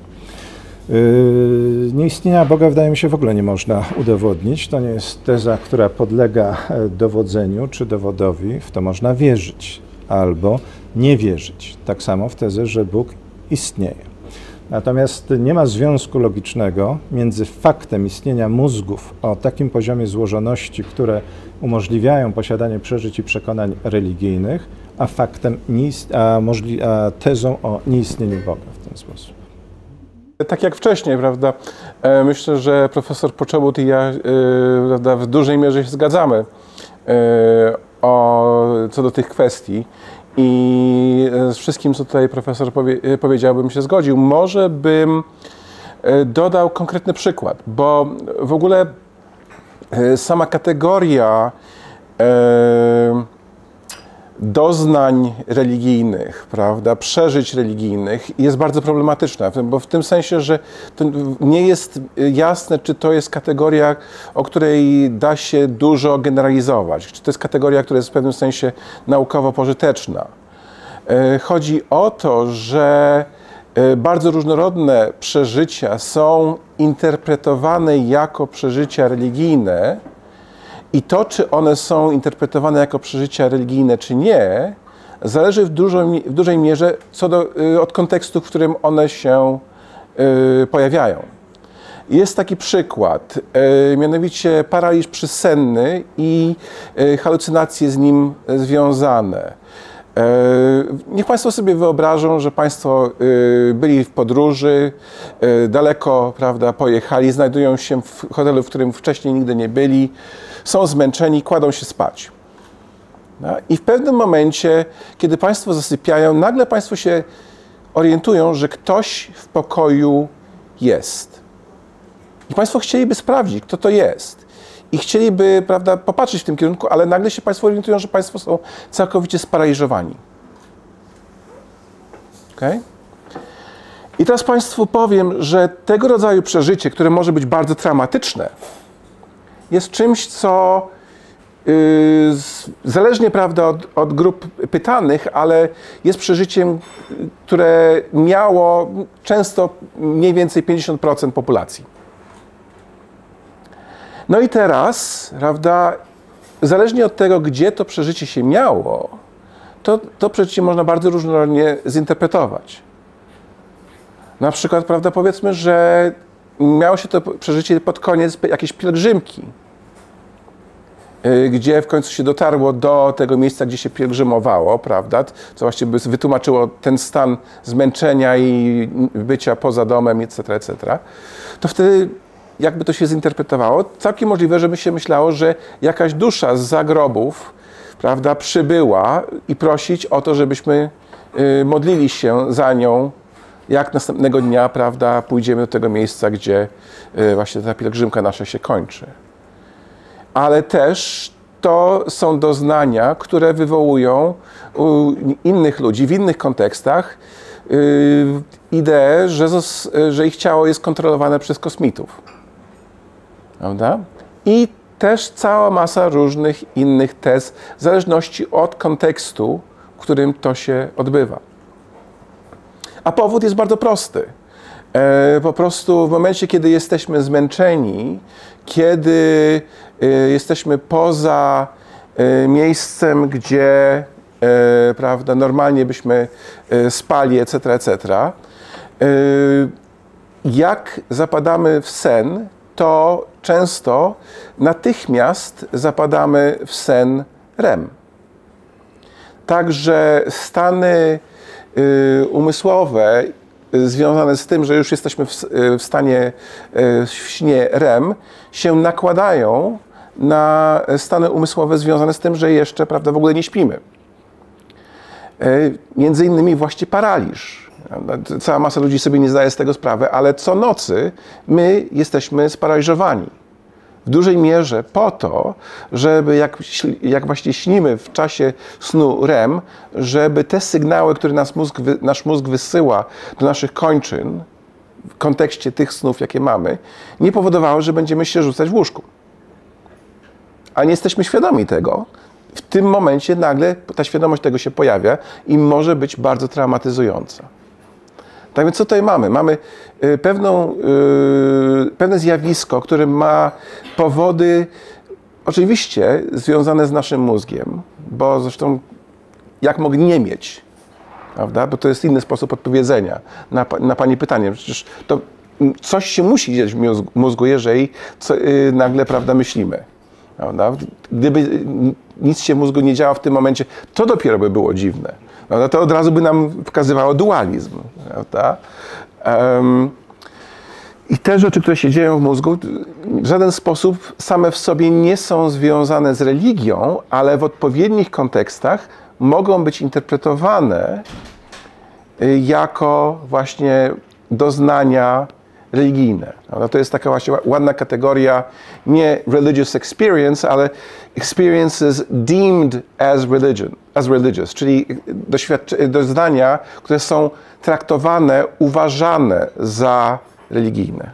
Yy, nieistnienia Boga wydaje mi się w ogóle nie można udowodnić. To nie jest teza, która podlega dowodzeniu czy dowodowi. W to można wierzyć albo nie wierzyć. Tak samo w tezę, że Bóg istnieje. Natomiast nie ma związku logicznego między faktem istnienia mózgów o takim poziomie złożoności, które umożliwiają posiadanie przeżyć i przekonań religijnych, a faktem, a, możli- a tezą o nieistnieniu Boga w ten sposób. Tak jak wcześniej, prawda, myślę, że profesor Poczobut i ja prawda, w dużej mierze się zgadzamy o, co do tych kwestii i z wszystkim, co tutaj profesor powie, powiedział, bym się zgodził. Może bym dodał konkretny przykład, bo w ogóle sama kategoria doznań religijnych, prawda, przeżyć religijnych jest bardzo problematyczna, bo w tym sensie, że to nie jest jasne, czy to jest kategoria, o której da się dużo generalizować, czy to jest kategoria, która jest w pewnym sensie naukowo pożyteczna. Chodzi o to, że bardzo różnorodne przeżycia są interpretowane jako przeżycia religijne, i to, czy one są interpretowane jako przeżycia religijne, czy nie, zależy w, dużo, w dużej mierze co do, od kontekstu, w którym one się y, pojawiają. Jest taki przykład, y, mianowicie paraliż przysenny i y, halucynacje z nim związane. Y, niech Państwo sobie wyobrażą, że Państwo y, byli w podróży, y, daleko, prawda, pojechali, znajdują się w hotelu, w którym wcześniej nigdy nie byli, są zmęczeni, kładą się spać. No? I w pewnym momencie, kiedy Państwo zasypiają, nagle Państwo się orientują, że ktoś w pokoju jest. I Państwo chcieliby sprawdzić, kto to jest. I chcieliby, prawda, popatrzeć w tym kierunku, ale nagle się Państwo orientują, że Państwo są całkowicie sparaliżowani. Okay? I teraz Państwu powiem, że tego rodzaju przeżycie, które może być bardzo traumatyczne, jest czymś, co yy, zależnie, prawda, od, od grup pytanych, ale jest przeżyciem, które miało często mniej więcej pięćdziesiąt procent populacji. No i teraz, prawda, zależnie od tego, gdzie to przeżycie się miało, to, to przeżycie można bardzo różnorodnie zinterpretować. Na przykład, prawda, powiedzmy, że miało się to przeżycie pod koniec jakiejś pielgrzymki, gdzie w końcu się dotarło do tego miejsca, gdzie się pielgrzymowało, prawda, co właściwie by wytłumaczyło ten stan zmęczenia i bycia poza domem, et cetera, et cetera. To wtedy, jakby to się zinterpretowało, całkiem możliwe, żeby się myślało, że jakaś dusza z zagrobów, prawda, przybyła i prosić o to, żebyśmy y, modlili się za nią, jak następnego dnia, prawda, pójdziemy do tego miejsca, gdzie y, właśnie ta pielgrzymka nasza się kończy. Ale też to są doznania, które wywołują u innych ludzi w innych kontekstach yy, ideę, że, że ich ciało jest kontrolowane przez kosmitów. Prawda? I też cała masa różnych innych tez, w zależności od kontekstu, w którym to się odbywa. A powód jest bardzo prosty. E, po prostu w momencie, kiedy jesteśmy zmęczeni, kiedy e, jesteśmy poza e, miejscem, gdzie e, prawda, normalnie byśmy e, spali, et cetera, et cetera, e, jak zapadamy w sen, to często natychmiast zapadamy w sen R E M. Także stany y, umysłowe związane z tym, że już jesteśmy w, w stanie w śnie R E M, się nakładają na stany umysłowe związane z tym, że jeszcze, prawda, w ogóle nie śpimy. Między innymi właśnie paraliż. Cała masa ludzi sobie nie zdaje z tego sprawy, ale co nocy my jesteśmy sparaliżowani. W dużej mierze po to, żeby jak, jak właśnie śnimy w czasie snu R E M, żeby te sygnały, które nasz mózg, nasz mózg wysyła do naszych kończyn w kontekście tych snów, jakie mamy, nie powodowały, że będziemy się rzucać w łóżku. A nie jesteśmy świadomi tego. W tym momencie nagle ta świadomość tego się pojawia i może być bardzo traumatyzująca. Tak więc co tutaj mamy? Mamy pewną, yy, pewne zjawisko, które ma powody oczywiście związane z naszym mózgiem, bo zresztą jak mogli nie mieć, prawda? Bo to jest inny sposób odpowiedzenia na, na Pani pytanie. Przecież to coś się musi dziać w mózgu, jeżeli co, yy, nagle, prawda, myślimy. Prawda? Gdyby nic się w mózgu nie działo w tym momencie, to dopiero by było dziwne. Prawda? To od razu by nam pokazywało dualizm. Prawda? Um, I te rzeczy, które się dzieją w mózgu, w żaden sposób same w sobie nie są związane z religią, ale w odpowiednich kontekstach mogą być interpretowane jako właśnie doznania religijne. No to jest taka właśnie ładna kategoria, nie religious experience, ale experiences deemed as religion, as religious, czyli doznania, które są traktowane, uważane za religijne.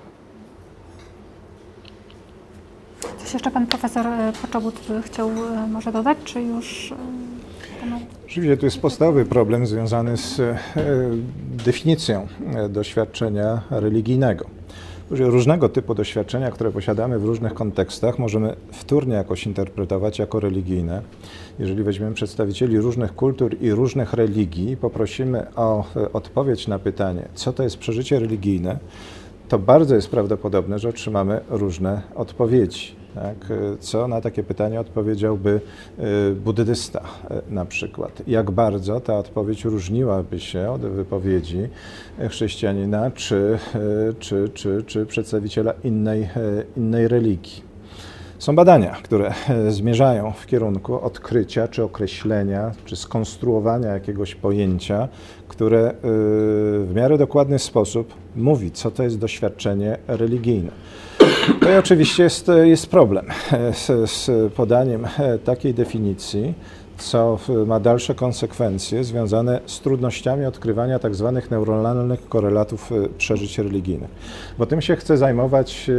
Coś jeszcze pan profesor Poczobut chciał może dodać, czy już... Oczywiście tu jest podstawowy problem związany z e, definicją doświadczenia religijnego. Różnego typu doświadczenia, które posiadamy w różnych kontekstach, możemy wtórnie jakoś interpretować jako religijne. Jeżeli weźmiemy przedstawicieli różnych kultur i różnych religii i poprosimy o odpowiedź na pytanie, co to jest przeżycie religijne, to bardzo jest prawdopodobne, że otrzymamy różne odpowiedzi. Tak? Co na takie pytanie odpowiedziałby buddysta na przykład? Jak bardzo ta odpowiedź różniłaby się od wypowiedzi chrześcijanina czy, czy, czy, czy przedstawiciela innej, innej religii? Są badania, które zmierzają w kierunku odkrycia, czy określenia, czy skonstruowania jakiegoś pojęcia, które w miarę dokładny sposób mówi, co to jest doświadczenie religijne. To i oczywiście jest, jest problem z, z podaniem takiej definicji, co ma dalsze konsekwencje związane z trudnościami odkrywania tak zwanych neuronalnych korelatów przeżyć religijnych. Bo tym się chce zajmować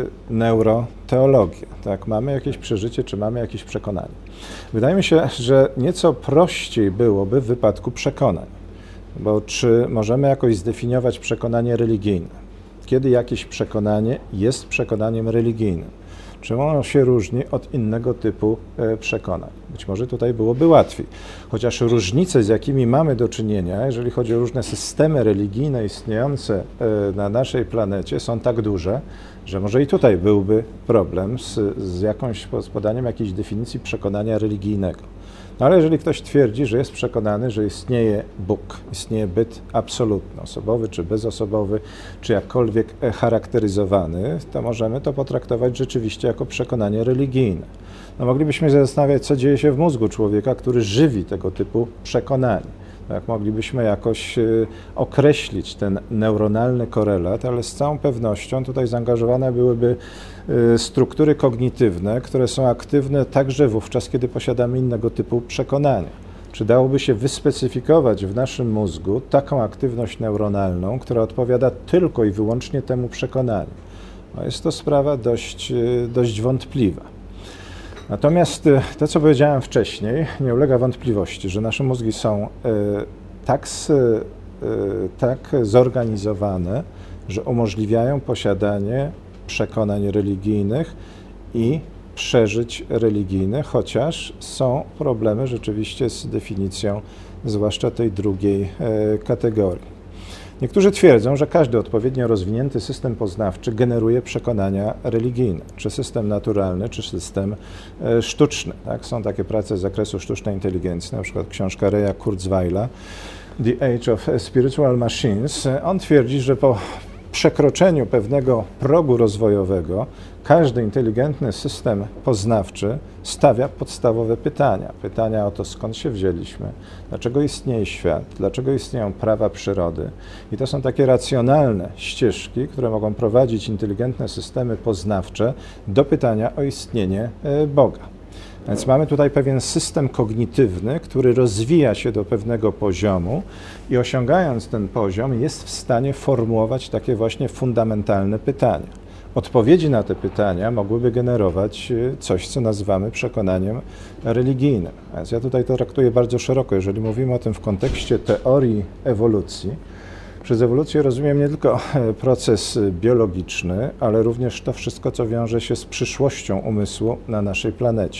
neuroteologia. Tak? Mamy jakieś przeżycie, czy mamy jakieś przekonanie. Wydaje mi się, że nieco prościej byłoby w wypadku przekonań. Bo czy możemy jakoś zdefiniować przekonanie religijne? Kiedy jakieś przekonanie jest przekonaniem religijnym? Czym ono się różni od innego typu przekonań? Być może tutaj byłoby łatwiej. Chociaż różnice, z jakimi mamy do czynienia, jeżeli chodzi o różne systemy religijne istniejące na naszej planecie, są tak duże, że może i tutaj byłby problem z, z jakąś z podaniem jakiejś definicji przekonania religijnego. No ale jeżeli ktoś twierdzi, że jest przekonany, że istnieje Bóg, istnieje byt absolutny, osobowy czy bezosobowy, czy jakkolwiek charakteryzowany, to możemy to potraktować rzeczywiście jako przekonanie religijne. No moglibyśmy się zastanawiać, co dzieje się w mózgu człowieka, który żywi tego typu przekonanie. Jak moglibyśmy jakoś określić ten neuronalny korelat, ale z całą pewnością tutaj zaangażowane byłyby struktury kognitywne, które są aktywne także wówczas, kiedy posiadamy innego typu przekonania. Czy dałoby się wyspecyfikować w naszym mózgu taką aktywność neuronalną, która odpowiada tylko i wyłącznie temu przekonaniu? No jest to sprawa dość, dość wątpliwa. Natomiast to, co powiedziałem wcześniej, nie ulega wątpliwości, że nasze mózgi są tak, tak zorganizowane, że umożliwiają posiadanie przekonań religijnych i przeżyć religijnych, chociaż są problemy rzeczywiście z definicją, zwłaszcza tej drugiej kategorii. Niektórzy twierdzą, że każdy odpowiednio rozwinięty system poznawczy generuje przekonania religijne, czy system naturalny, czy system sztuczny. Tak? Są takie prace z zakresu sztucznej inteligencji, na przykład książka Raya Kurzweila, The Age of Spiritual Machines. On twierdzi, że po przekroczeniu pewnego progu rozwojowego każdy inteligentny system poznawczy stawia podstawowe pytania. Pytania o to, skąd się wzięliśmy, dlaczego istnieje świat, dlaczego istnieją prawa przyrody. I to są takie racjonalne ścieżki, które mogą prowadzić inteligentne systemy poznawcze do pytania o istnienie Boga. Więc mamy tutaj pewien system kognitywny, który rozwija się do pewnego poziomu i osiągając ten poziom jest w stanie formułować takie właśnie fundamentalne pytania. Odpowiedzi na te pytania mogłyby generować coś, co nazywamy przekonaniem religijnym. Więc ja tutaj to traktuję bardzo szeroko. Jeżeli mówimy o tym w kontekście teorii ewolucji, przez ewolucję rozumiem nie tylko proces biologiczny, ale również to wszystko, co wiąże się z przyszłością umysłu na naszej planecie.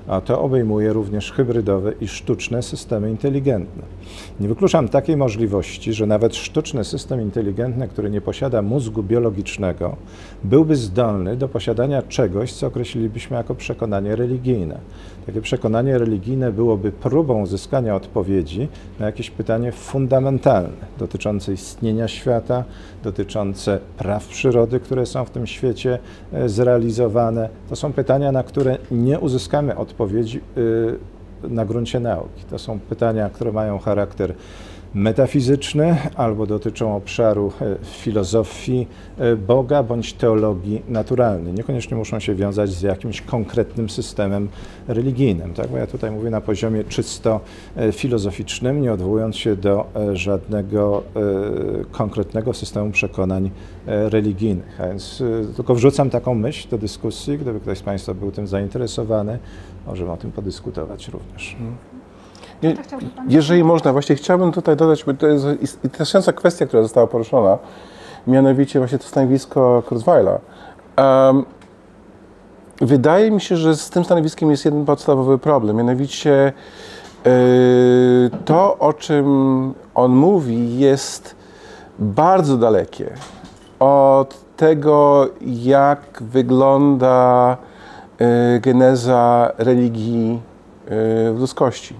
a to obejmuje również hybrydowe i sztuczne systemy inteligentne. Nie wykluczam takiej możliwości, że nawet sztuczny system inteligentny, który nie posiada mózgu biologicznego, byłby zdolny do posiadania czegoś, co określilibyśmy jako przekonanie religijne. Takie przekonanie religijne byłoby próbą uzyskania odpowiedzi na jakieś pytanie fundamentalne dotyczące istnienia świata, dotyczące praw przyrody, które są w tym świecie zrealizowane. To są pytania, na które nie uzyskamy odpowiedzi na gruncie nauki. To są pytania, które mają charakter metafizyczny albo dotyczą obszaru filozofii Boga bądź teologii naturalnej. Niekoniecznie muszą się wiązać z jakimś konkretnym systemem religijnym. Tak? Bo ja tutaj mówię na poziomie czysto filozoficznym, nie odwołując się do żadnego konkretnego systemu przekonań religijnych. A więc tylko wrzucam taką myśl do dyskusji, gdyby ktoś z Państwa był tym zainteresowany, możemy o tym podyskutować również. Je, jeżeli można, właśnie chciałbym tutaj dodać, bo to jest interesująca kwestia, która została poruszona, mianowicie właśnie to stanowisko Kurzweila. Um, wydaje mi się, że z tym stanowiskiem jest jeden podstawowy problem, mianowicie yy, to, o czym on mówi, jest bardzo dalekie od tego, jak wygląda yy, geneza religii yy, w ludzkości.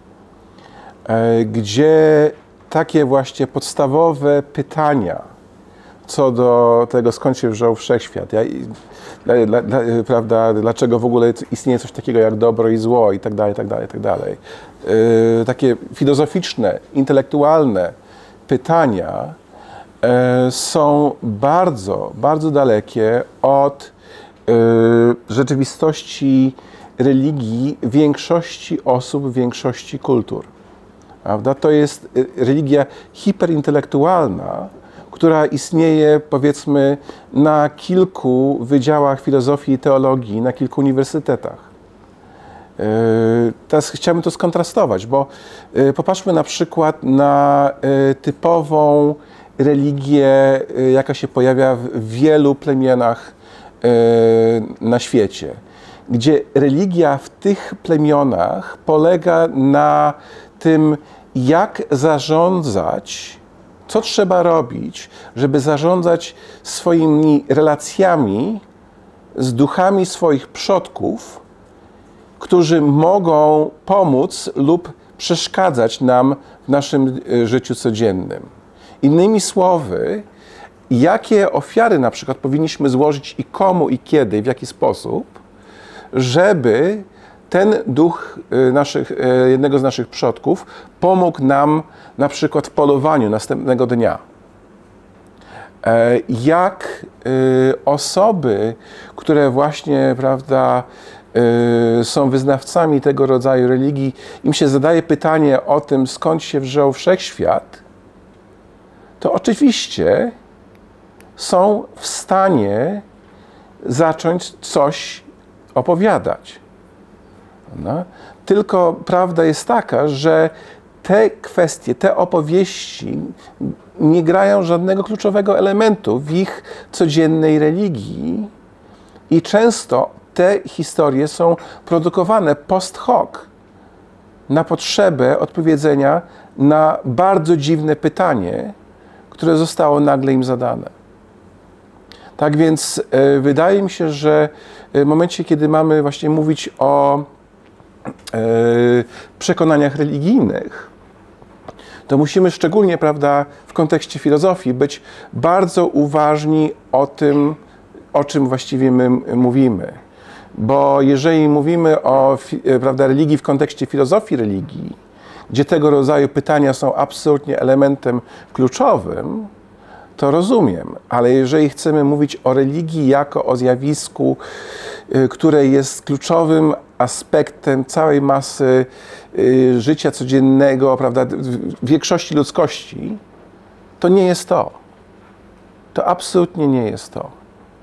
Gdzie takie właśnie podstawowe pytania co do tego, skąd się wziął wszechświat, ja, dla, dla, prawda, dlaczego w ogóle istnieje coś takiego jak dobro i zło i tak dalej, tak dalej, tak dalej. Yy, takie filozoficzne, intelektualne pytania yy, są bardzo, bardzo dalekie od yy, rzeczywistości religii większości osób, większości kultur. Prawda? To jest religia hiperintelektualna, która istnieje, powiedzmy, na kilku wydziałach filozofii i teologii, na kilku uniwersytetach. Teraz chciałbym to skontrastować, bo popatrzmy na przykład na typową religię, jaka się pojawia w wielu plemionach na świecie, gdzie religia w tych plemionach polega na tym, jak zarządzać, co trzeba robić, żeby zarządzać swoimi relacjami z duchami swoich przodków, którzy mogą pomóc lub przeszkadzać nam w naszym życiu codziennym. Innymi słowy, jakie ofiary na przykład powinniśmy złożyć i komu, i kiedy, w jaki sposób, żeby ten duch naszych, jednego z naszych przodków pomógł nam na przykład w polowaniu następnego dnia. Jak osoby, które właśnie, prawda, są wyznawcami tego rodzaju religii, im się zadaje pytanie o tym, skąd się wziął wszechświat, to oczywiście są w stanie zacząć coś opowiadać. No. Tylko prawda jest taka, że te kwestie, te opowieści nie grają żadnego kluczowego elementu w ich codziennej religii i często te historie są produkowane post hoc na potrzebę odpowiedzenia na bardzo dziwne pytanie, które zostało nagle im zadane. Tak więc e, wydaje mi się, że w momencie, kiedy mamy właśnie mówić o e, przekonaniach religijnych, to musimy szczególnie, prawda, w kontekście filozofii być bardzo uważni o tym, o czym właściwie my mówimy. Bo jeżeli mówimy o, prawda, religii w kontekście filozofii religii, gdzie tego rodzaju pytania są absolutnie elementem kluczowym, to rozumiem, ale jeżeli chcemy mówić o religii jako o zjawisku, które jest kluczowym aspektem całej masy życia codziennego, prawda, większości ludzkości, to nie jest to. To absolutnie nie jest to.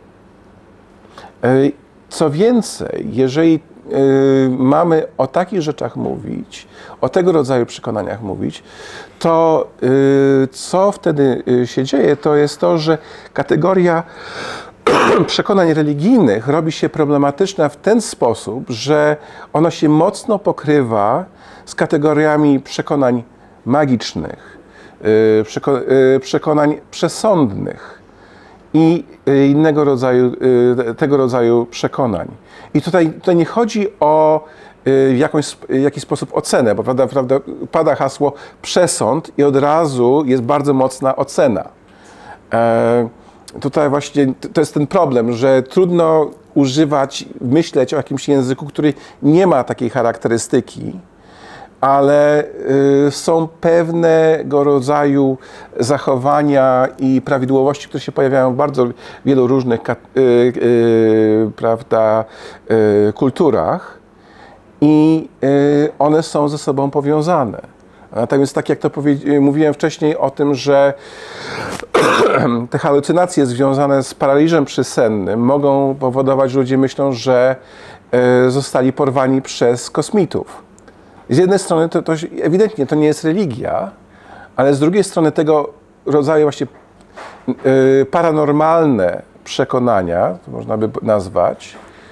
Co więcej, jeżeli mamy o takich rzeczach mówić, o tego rodzaju przekonaniach mówić, to co wtedy się dzieje, to jest to, że kategoria przekonań religijnych robi się problematyczna w ten sposób, że ona się mocno pokrywa z kategoriami przekonań magicznych, przeko przekonań przesądnych i innego rodzaju, tego rodzaju przekonań. I tutaj, tutaj nie chodzi o w jakąś, jakiś sposób ocenę, bo prawda, prawda, pada hasło przesąd i od razu jest bardzo mocna ocena. E, tutaj właśnie to jest ten problem, że trudno używać, myśleć o jakimś języku, który nie ma takiej charakterystyki, ale y, są pewnego rodzaju zachowania i prawidłowości, które się pojawiają w bardzo wielu różnych y, y, prawda, y, kulturach i y, one są ze sobą powiązane. Natomiast tak jak to mówiłem wcześniej o tym, że te halucynacje związane z paraliżem przysennym mogą powodować, że ludzie myślą, że y, zostali porwani przez kosmitów. Z jednej strony to, to ewidentnie to nie jest religia, ale z drugiej strony tego rodzaju właśnie y, paranormalne przekonania, to można by nazwać,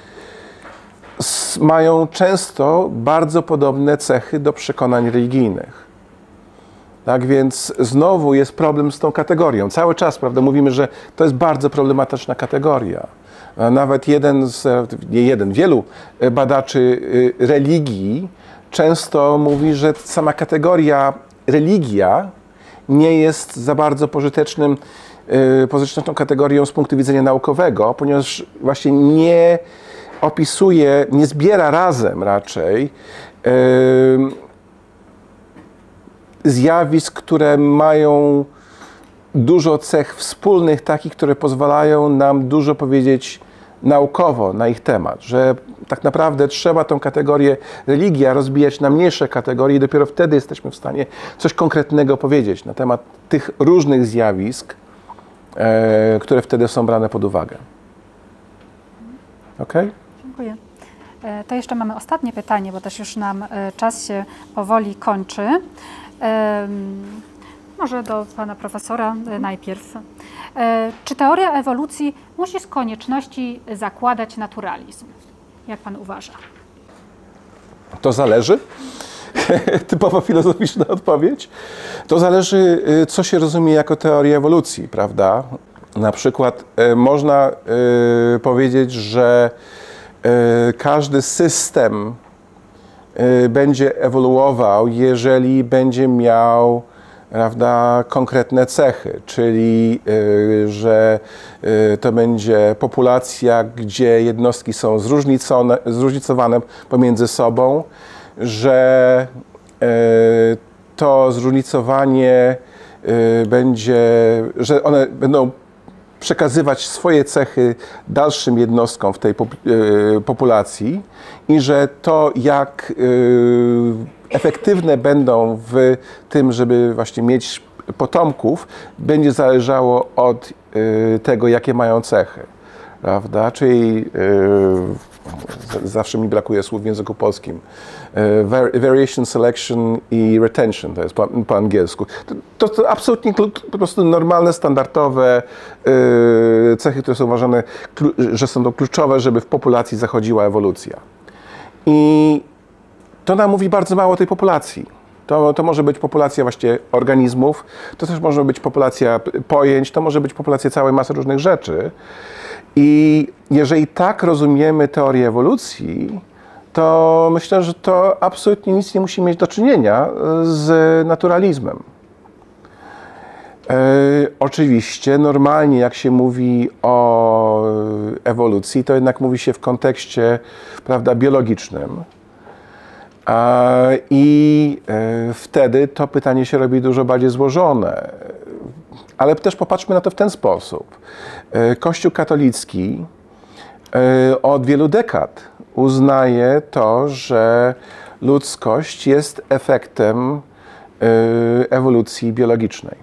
s, mają często bardzo podobne cechy do przekonań religijnych. Tak więc znowu jest problem z tą kategorią. Cały czas, prawda, mówimy, że to jest bardzo problematyczna kategoria. A nawet jeden z, nie jeden, wielu badaczy y, religii często mówi, że sama kategoria religia nie jest za bardzo pożytecznym, yy, pożyteczną kategorią z punktu widzenia naukowego, ponieważ właśnie nie opisuje, nie zbiera razem raczej yy, zjawisk, które mają dużo cech wspólnych, takich, które pozwalają nam dużo powiedzieć naukowo na ich temat, że tak naprawdę trzeba tą kategorię religia rozbijać na mniejsze kategorie i dopiero wtedy jesteśmy w stanie coś konkretnego powiedzieć na temat tych różnych zjawisk, e, które wtedy są brane pod uwagę. Ok? Dziękuję. E, to jeszcze mamy ostatnie pytanie, bo też już nam e, czas się powoli kończy. E, może do pana profesora e, najpierw. E, czy teoria ewolucji musi z konieczności zakładać naturalizm? Jak pan uważa? To zależy. Typowo filozoficzna odpowiedź. To zależy, co się rozumie jako teoria ewolucji, prawda? Na przykład y, można y, powiedzieć, że y, każdy system y, będzie ewoluował, jeżeli będzie miał, prawda, konkretne cechy, czyli y, że y, to będzie populacja, gdzie jednostki są zróżnicowane pomiędzy sobą, że y, to zróżnicowanie y, będzie, że one będą przekazywać swoje cechy dalszym jednostkom w tej populacji i że to, jak efektywne będą w tym, żeby właśnie mieć potomków, będzie zależało od tego, jakie mają cechy, prawda? Czyli zawsze mi brakuje słów w języku polskim. Variation, selection i retention, to jest po, po angielsku. To, to absolutnie po prostu normalne, standardowe yy, cechy, które są uważane, że są to kluczowe, żeby w populacji zachodziła ewolucja. I to nam mówi bardzo mało o tej populacji. To, to może być populacja właśnie organizmów, to też może być populacja pojęć, to może być populacja całej masy różnych rzeczy. I jeżeli tak rozumiemy teorię ewolucji, to myślę, że to absolutnie nic nie musi mieć do czynienia z naturalizmem. E, oczywiście, normalnie jak się mówi o ewolucji, to jednak mówi się w kontekście, prawda, biologicznym. E, I e, wtedy to pytanie się robi dużo bardziej złożone. Ale też popatrzmy na to w ten sposób. Kościół katolicki od wielu dekad uznaje to, że ludzkość jest efektem ewolucji biologicznej.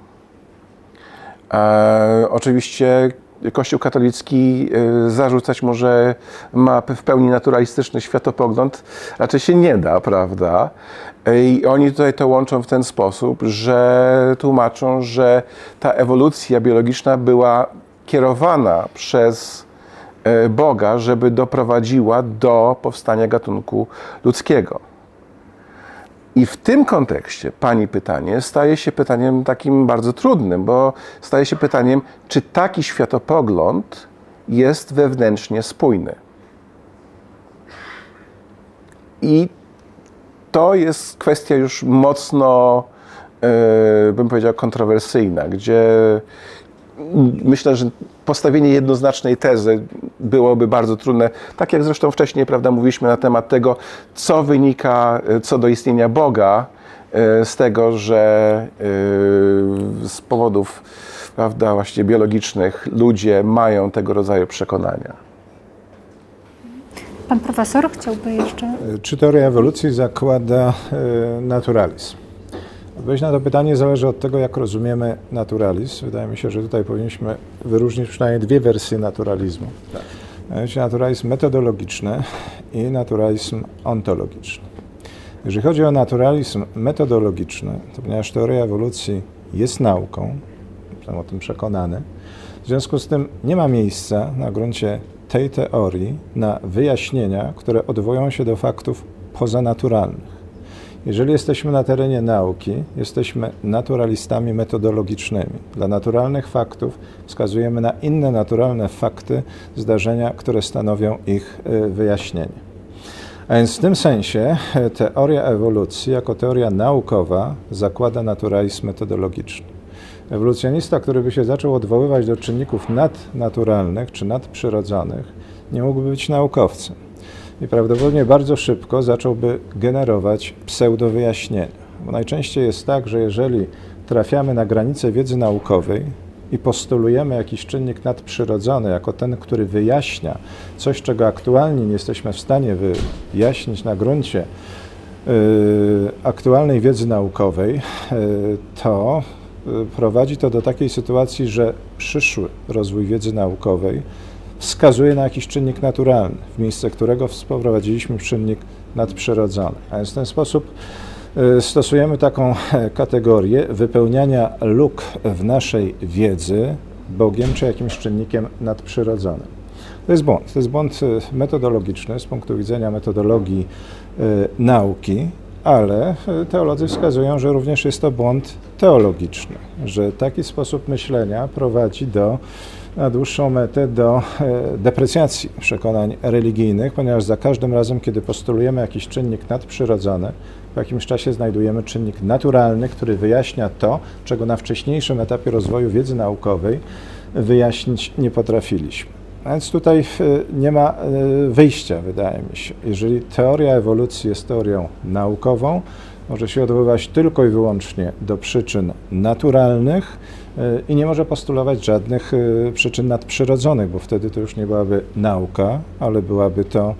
Oczywiście Kościół katolicki zarzucać mu, że ma w pełni naturalistyczny światopogląd, raczej się nie da, prawda? I oni tutaj to łączą w ten sposób, że tłumaczą, że ta ewolucja biologiczna była kierowana przez Boga, żeby doprowadziła do powstania gatunku ludzkiego. I w tym kontekście Pani pytanie staje się pytaniem takim bardzo trudnym, bo staje się pytaniem, czy taki światopogląd jest wewnętrznie spójny. I to jest kwestia już mocno, yy, bym powiedział, kontrowersyjna, gdzie myślę, że postawienie jednoznacznej tezy byłoby bardzo trudne. Tak jak zresztą wcześniej, prawda, mówiliśmy na temat tego, co wynika co do istnienia Boga z tego, że z powodów, prawda, właśnie biologicznych ludzie mają tego rodzaju przekonania. Pan profesor chciałby jeszcze... Czy teoria ewolucji zakłada naturalizm? Odpowiedź na to pytanie zależy od tego, jak rozumiemy naturalizm. Wydaje mi się, że tutaj powinniśmy wyróżnić przynajmniej dwie wersje naturalizmu. Mianowicie naturalizm metodologiczny i naturalizm ontologiczny. Jeżeli chodzi o naturalizm metodologiczny, to ponieważ teoria ewolucji jest nauką, jestem o tym przekonany, w związku z tym nie ma miejsca na gruncie tej teorii na wyjaśnienia, które odwołują się do faktów pozanaturalnych. Jeżeli jesteśmy na terenie nauki, jesteśmy naturalistami metodologicznymi. Dla naturalnych faktów wskazujemy na inne naturalne fakty, zdarzenia, które stanowią ich wyjaśnienie. A więc w tym sensie teoria ewolucji jako teoria naukowa zakłada naturalizm metodologiczny. Ewolucjonista, który by się zaczął odwoływać do czynników nadnaturalnych czy nadprzyrodzonych, nie mógłby być naukowcem. I prawdopodobnie bardzo szybko zacząłby generować pseudowyjaśnienia. Bo najczęściej jest tak, że jeżeli trafiamy na granicę wiedzy naukowej i postulujemy jakiś czynnik nadprzyrodzony jako ten, który wyjaśnia coś, czego aktualnie nie jesteśmy w stanie wyjaśnić na gruncie yy, aktualnej wiedzy naukowej, yy, to yy, prowadzi to do takiej sytuacji, że przyszły rozwój wiedzy naukowej wskazuje na jakiś czynnik naturalny, w miejsce którego wprowadziliśmy czynnik nadprzyrodzony. A więc w ten sposób stosujemy taką kategorię wypełniania luk w naszej wiedzy Bogiem czy jakimś czynnikiem nadprzyrodzonym. To jest błąd. To jest błąd metodologiczny z punktu widzenia metodologii nauki, ale teolodzy wskazują, że również jest to błąd teologiczny, że taki sposób myślenia prowadzi do na dłuższą metę do deprecjacji przekonań religijnych, ponieważ za każdym razem, kiedy postulujemy jakiś czynnik nadprzyrodzony, w jakimś czasie znajdujemy czynnik naturalny, który wyjaśnia to, czego na wcześniejszym etapie rozwoju wiedzy naukowej wyjaśnić nie potrafiliśmy. A więc tutaj nie ma wyjścia, wydaje mi się. Jeżeli teoria ewolucji jest teorią naukową, może się odwoływać tylko i wyłącznie do przyczyn naturalnych i nie może postulować żadnych przyczyn nadprzyrodzonych, bo wtedy to już nie byłaby nauka, ale byłaby to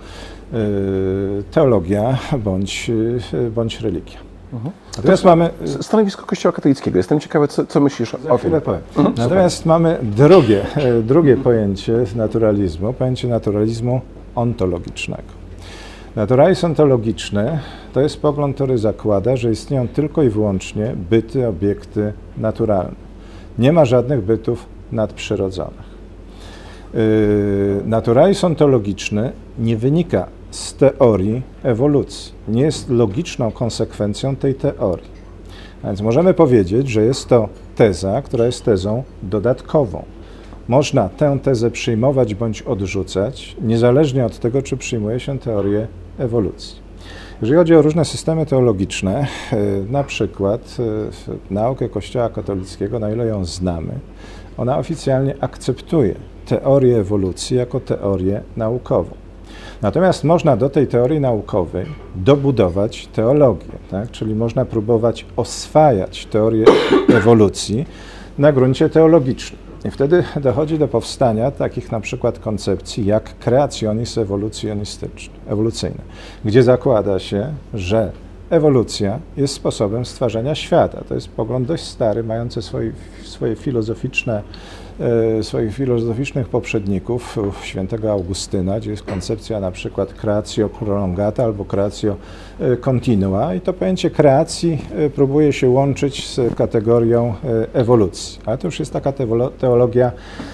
teologia bądź, bądź religia. Mhm. Natomiast mamy stanowisko Kościoła katolickiego. Jestem ciekawy, co, co myślisz o tym. Powiem. Mhm. Natomiast Super. mamy drugie, drugie pojęcie naturalizmu, pojęcie naturalizmu ontologicznego. Naturalizm ontologiczny to jest pogląd, który zakłada, że istnieją tylko i wyłącznie byty, obiekty naturalne. Nie ma żadnych bytów nadprzyrodzonych. Yy, naturalizm ontologiczny nie wynika z teorii ewolucji. Nie jest logiczną konsekwencją tej teorii. A więc możemy powiedzieć, że jest to teza, która jest tezą dodatkową. Można tę tezę przyjmować bądź odrzucać, niezależnie od tego, czy przyjmuje się teorię ewolucji. Jeżeli chodzi o różne systemy teologiczne, na przykład naukę Kościoła katolickiego, na ile ją znamy, ona oficjalnie akceptuje teorię ewolucji jako teorię naukową. Natomiast można do tej teorii naukowej dobudować teologię, tak? Czyli można próbować oswajać teorię ewolucji na gruncie teologicznym. I wtedy dochodzi do powstania takich na przykład koncepcji jak kreacjonizm ewolucjonistyczny, ewolucyjny, gdzie zakłada się, że ewolucja jest sposobem stwarzania świata. To jest pogląd dość stary, mający swoje, swoje filozoficzne, e, swoich filozoficznych poprzedników, świętego Augustyna, gdzie jest koncepcja na przykład creatio prolongata albo creatio continua i to pojęcie kreacji próbuje się łączyć z kategorią ewolucji. Ale to już jest taka teologia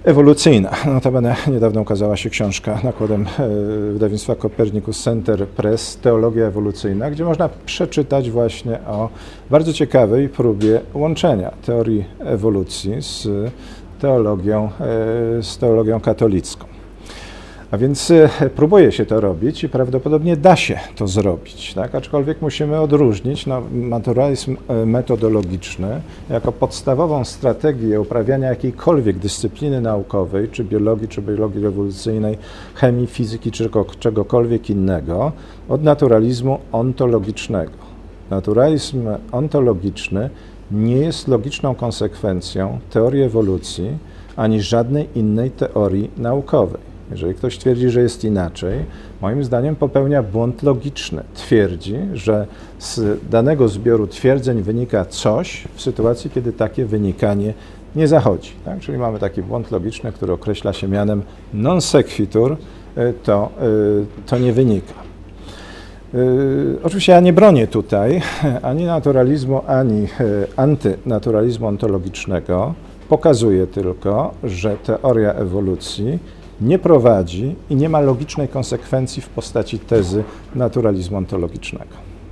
ewolucyjna. Notabene niedawno ukazała się książka nakładem wydawnictwa Copernicus Center Press, Teologia ewolucyjna, gdzie można przeczytać właśnie o bardzo ciekawej próbie łączenia teorii ewolucji z teologią, z teologią katolicką. A więc próbuje się to robić i prawdopodobnie da się to zrobić, tak? Aczkolwiek musimy odróżnić no, naturalizm metodologiczny jako podstawową strategię uprawiania jakiejkolwiek dyscypliny naukowej, czy biologii, czy biologii ewolucyjnej, chemii, fizyki, czy czegokolwiek innego, od naturalizmu ontologicznego. Naturalizm ontologiczny nie jest logiczną konsekwencją teorii ewolucji ani żadnej innej teorii naukowej. Jeżeli ktoś twierdzi, że jest inaczej, moim zdaniem popełnia błąd logiczny. Twierdzi, że z danego zbioru twierdzeń wynika coś w sytuacji, kiedy takie wynikanie nie zachodzi. Tak? Czyli mamy taki błąd logiczny, który określa się mianem non sequitur, to, to nie wynika. Oczywiście ja nie bronię tutaj ani naturalizmu, ani antynaturalizmu ontologicznego. Pokazuję tylko, że teoria ewolucji nie prowadzi i nie ma logicznej konsekwencji w postaci tezy naturalizmu ontologicznego.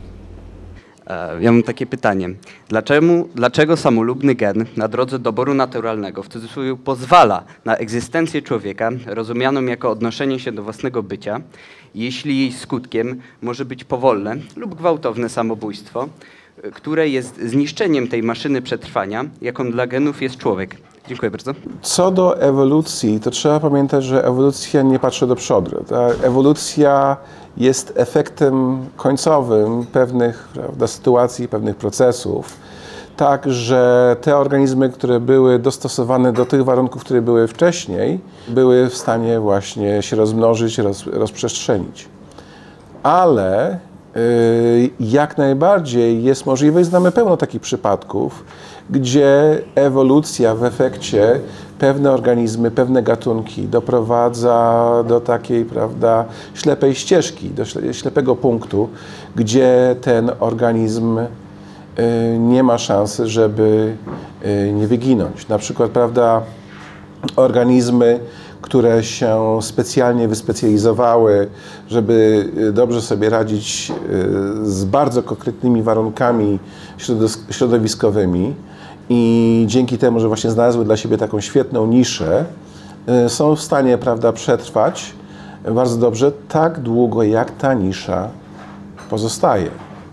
Ja mam takie pytanie. Dlaczego, dlaczego samolubny gen na drodze doboru naturalnego w cudzysłowie pozwala na egzystencję człowieka, rozumianą jako odnoszenie się do własnego bycia, jeśli jej skutkiem może być powolne lub gwałtowne samobójstwo, które jest zniszczeniem tej maszyny przetrwania, jaką dla genów jest człowiek? Dziękuję bardzo. Co do ewolucji, to trzeba pamiętać, że ewolucja nie patrzy do przodu. Ta ewolucja jest efektem końcowym pewnych, prawda, sytuacji, pewnych procesów, tak, że te organizmy, które były dostosowane do tych warunków, które były wcześniej, były w stanie właśnie się rozmnożyć, roz, rozprzestrzenić. Ale yy, jak najbardziej jest możliwe i znamy pełno takich przypadków, gdzie ewolucja w efekcie pewne organizmy, pewne gatunki doprowadza do takiej, prawda, ślepej ścieżki, do ślepego punktu, gdzie ten organizm nie ma szansy, żeby nie wyginąć. Na przykład, prawda, organizmy, które się specjalnie wyspecjalizowały, żeby dobrze sobie radzić z bardzo konkretnymi warunkami środowiskowymi i dzięki temu, że właśnie znalazły dla siebie taką świetną niszę, są w stanie, prawda, przetrwać bardzo dobrze tak długo, jak ta nisza pozostaje.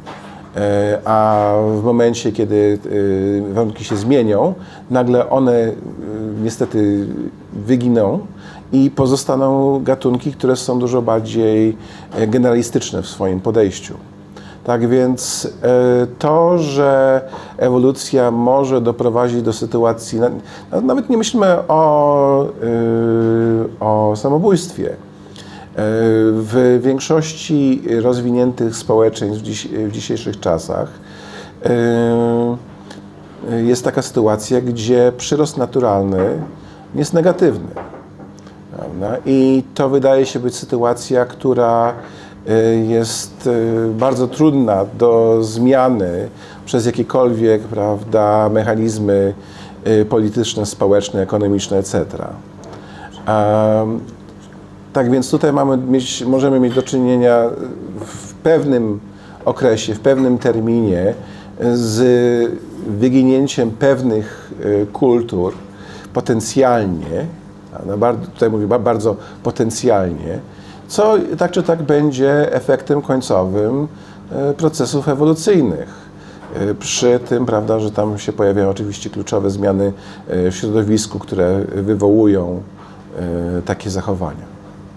A w momencie, kiedy warunki się zmienią, nagle one niestety wyginą i pozostaną gatunki, które są dużo bardziej generalistyczne w swoim podejściu. Tak więc to, że ewolucja może doprowadzić do sytuacji, nawet nie myślimy o, o samobójstwie. W większości rozwiniętych społeczeństw w, dziś, w dzisiejszych czasach jest taka sytuacja, gdzie przyrost naturalny jest negatywny. Prawda? I to wydaje się być sytuacja, która jest bardzo trudna do zmiany przez jakiekolwiek, prawda, mechanizmy polityczne, społeczne, ekonomiczne, et cetera. Tak więc tutaj mamy mieć, możemy mieć do czynienia w pewnym okresie, w pewnym terminie z wyginięciem pewnych kultur potencjalnie, tutaj mówię bardzo potencjalnie, co tak czy tak będzie efektem końcowym procesów ewolucyjnych. Przy tym, prawda, że tam się pojawiają oczywiście kluczowe zmiany w środowisku, które wywołują takie zachowania.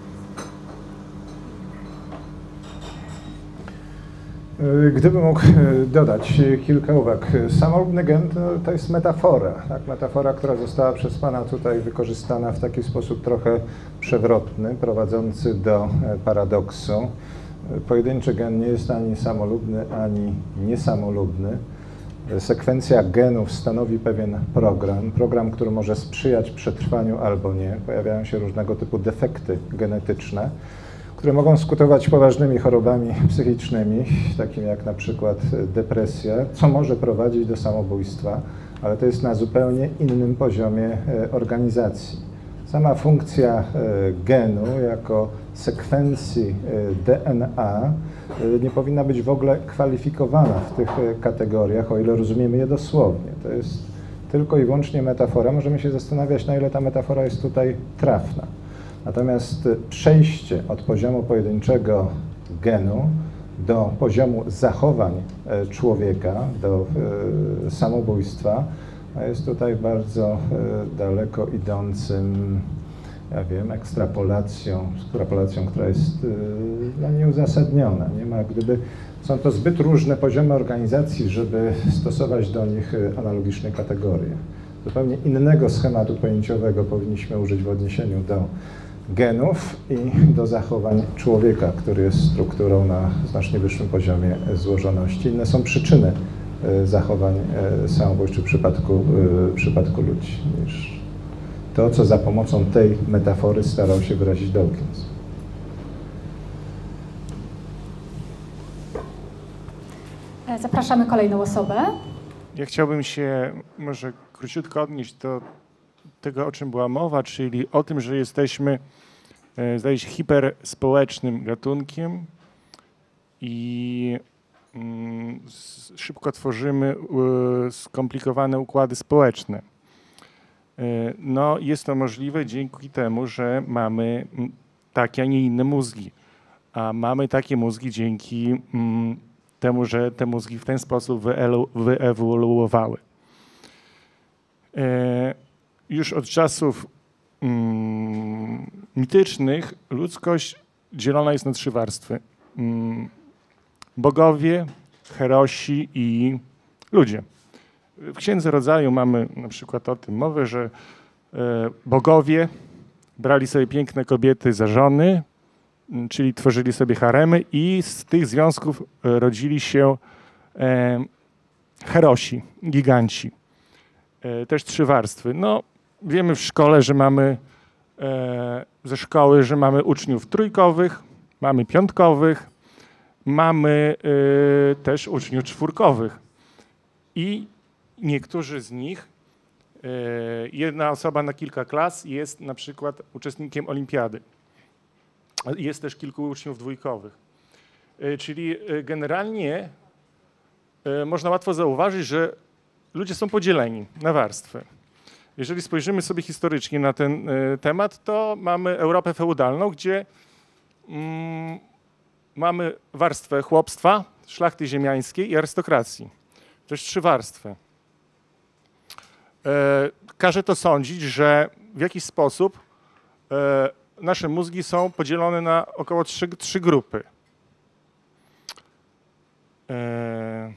Gdybym mógł dodać kilka uwag. Samolubny gen to jest metafora, tak? Metafora, która została przez Pana tutaj wykorzystana w taki sposób trochę przewrotny, prowadzący do paradoksu. Pojedynczy gen nie jest ani samolubny, ani niesamolubny. Sekwencja genów stanowi pewien program, program, który może sprzyjać przetrwaniu albo nie. Pojawiają się różnego typu defekty genetyczne, które mogą skutkować poważnymi chorobami psychicznymi, takimi jak na przykład depresja, co może prowadzić do samobójstwa, ale to jest na zupełnie innym poziomie organizacji. Sama funkcja genu jako sekwencji D N A nie powinna być w ogóle kwalifikowana w tych kategoriach, o ile rozumiemy je dosłownie. To jest tylko i wyłącznie metafora. Możemy się zastanawiać, na ile ta metafora jest tutaj trafna. Natomiast przejście od poziomu pojedynczego genu do poziomu zachowań człowieka, do samobójstwa, jest tutaj bardzo daleko idącym, ja wiem, ekstrapolacją, ekstrapolacją, która jest no, nieuzasadniona. Nie ma, gdyby, są to zbyt różne poziomy organizacji, żeby stosować do nich analogiczne kategorie. Zupełnie innego schematu pojęciowego powinniśmy użyć w odniesieniu do genów i do zachowań człowieka, który jest strukturą na znacznie wyższym poziomie złożoności. Inne są przyczyny zachowań samobójczych w przypadku, w przypadku ludzi, niż to, co za pomocą tej metafory starał się wyrazić Dawkins. Zapraszamy kolejną osobę. Ja chciałbym się może króciutko odnieść do tego, o czym była mowa, czyli o tym, że jesteśmy, zdaje się, hiperspołecznym gatunkiem i mm, szybko tworzymy y, skomplikowane układy społeczne. Y, no, jest to możliwe dzięki temu, że mamy takie, a nie inne mózgi. A mamy takie mózgi dzięki mm, temu, że te mózgi w ten sposób wyewoluowały. Y, Już od czasów mm, mitycznych ludzkość dzielona jest na trzy warstwy. Mm, bogowie, herosi i ludzie. W Księdze Rodzaju mamy na przykład o tym mowę, że e, bogowie brali sobie piękne kobiety za żony, m, czyli tworzyli sobie haremy i z tych związków e, rodzili się e, herosi, giganci. E, też trzy warstwy. No, wiemy w szkole, że mamy e, ze szkoły, że mamy uczniów trójkowych, mamy piątkowych, mamy e, też uczniów czwórkowych. I niektórzy z nich, e, jedna osoba na kilka klas jest na przykład uczestnikiem olimpiady. Jest też kilku uczniów dwójkowych. E, czyli e, generalnie e, można łatwo zauważyć, że ludzie są podzieleni na warstwy. Jeżeli spojrzymy sobie historycznie na ten y, temat, to mamy Europę feudalną, gdzie mm, mamy warstwę chłopstwa, szlachty ziemiańskiej i arystokracji. To jest trzy warstwy. E, każe to sądzić, że w jakiś sposób e, nasze mózgi są podzielone na około trzy, trzy grupy. E,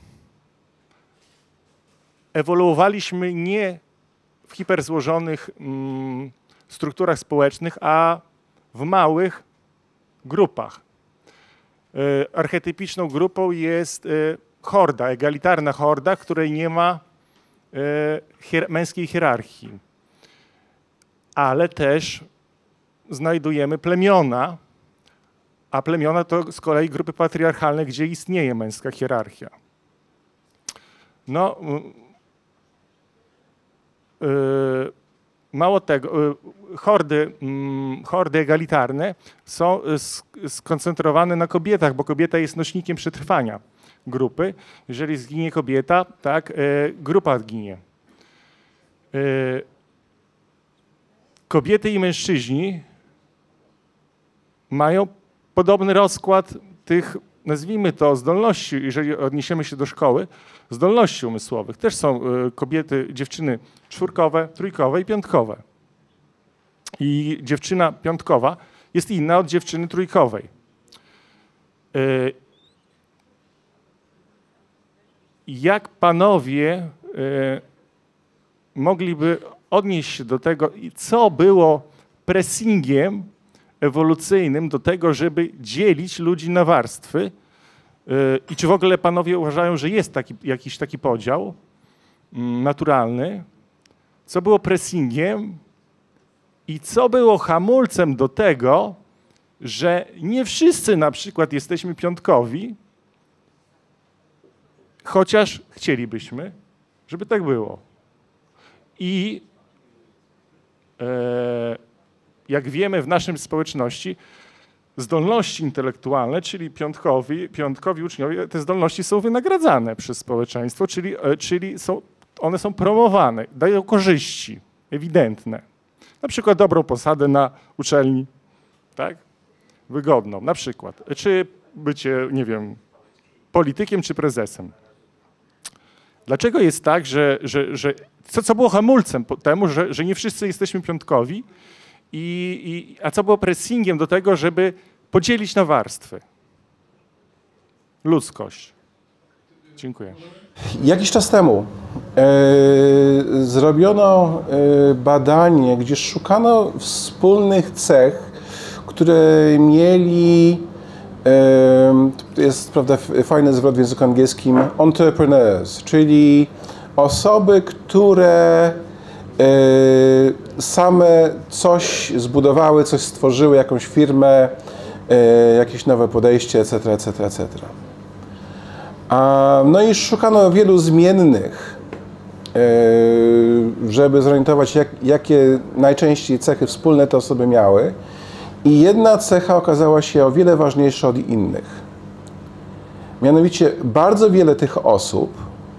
ewoluowaliśmy nie w hiperzłożonych mm, strukturach społecznych, a w małych grupach. Y, archetypiczną grupą jest y, horda, egalitarna horda, w której nie ma y, hier męskiej hierarchii. Ale też znajdujemy plemiona, a plemiona to z kolei grupy patriarchalne, gdzie istnieje męska hierarchia. No, Yy, mało tego, yy, hordy, yy, hordy egalitarne są yy, skoncentrowane na kobietach, bo kobieta jest nośnikiem przetrwania grupy. Jeżeli zginie kobieta, tak, yy, grupa ginie. Yy, kobiety i mężczyźni mają podobny rozkład tych, nazwijmy to, zdolności, jeżeli odniesiemy się do szkoły, zdolności umysłowych. Też są y, kobiety, dziewczyny czwórkowe, trójkowe i piątkowe. I dziewczyna piątkowa jest inna od dziewczyny trójkowej. Y, jak panowie y, mogliby odnieść się do tego, co było pressingiem ewolucyjnym do tego, żeby dzielić ludzi na warstwy? I czy w ogóle panowie uważają, że jest taki, jakiś taki podział naturalny? Co było pressingiem i co było hamulcem do tego, że nie wszyscy na przykład jesteśmy piątkowi, chociaż chcielibyśmy, żeby tak było. I e, jak wiemy, w naszej społeczności zdolności intelektualne, czyli piątkowi, piątkowi uczniowie, te zdolności są wynagradzane przez społeczeństwo, czyli, czyli są, one są promowane, dają korzyści ewidentne. Na przykład dobrą posadę na uczelni, tak? Wygodną, na przykład. Czy bycie, nie wiem, politykiem czy prezesem. Dlaczego jest tak, że, że, że co, co było hamulcem temu, że, że nie wszyscy jesteśmy piątkowi, i, i, a co było pressingiem do tego, żeby podzielić na warstwy? Ludzkość. Dziękuję. Jakiś czas temu e, zrobiono e, badanie, gdzie szukano wspólnych cech, które mieli, e, to jest prawda, fajny zwrot w języku angielskim, entrepreneurs, czyli osoby, które e, same coś zbudowały, coś stworzyły, jakąś firmę, e, jakieś nowe podejście, et cetera, et cetera, et cetera. No i szukano wielu zmiennych, żeby zorientować, jak, jakie najczęściej cechy wspólne te osoby miały. I jedna cecha okazała się o wiele ważniejsza od innych. Mianowicie bardzo wiele tych osób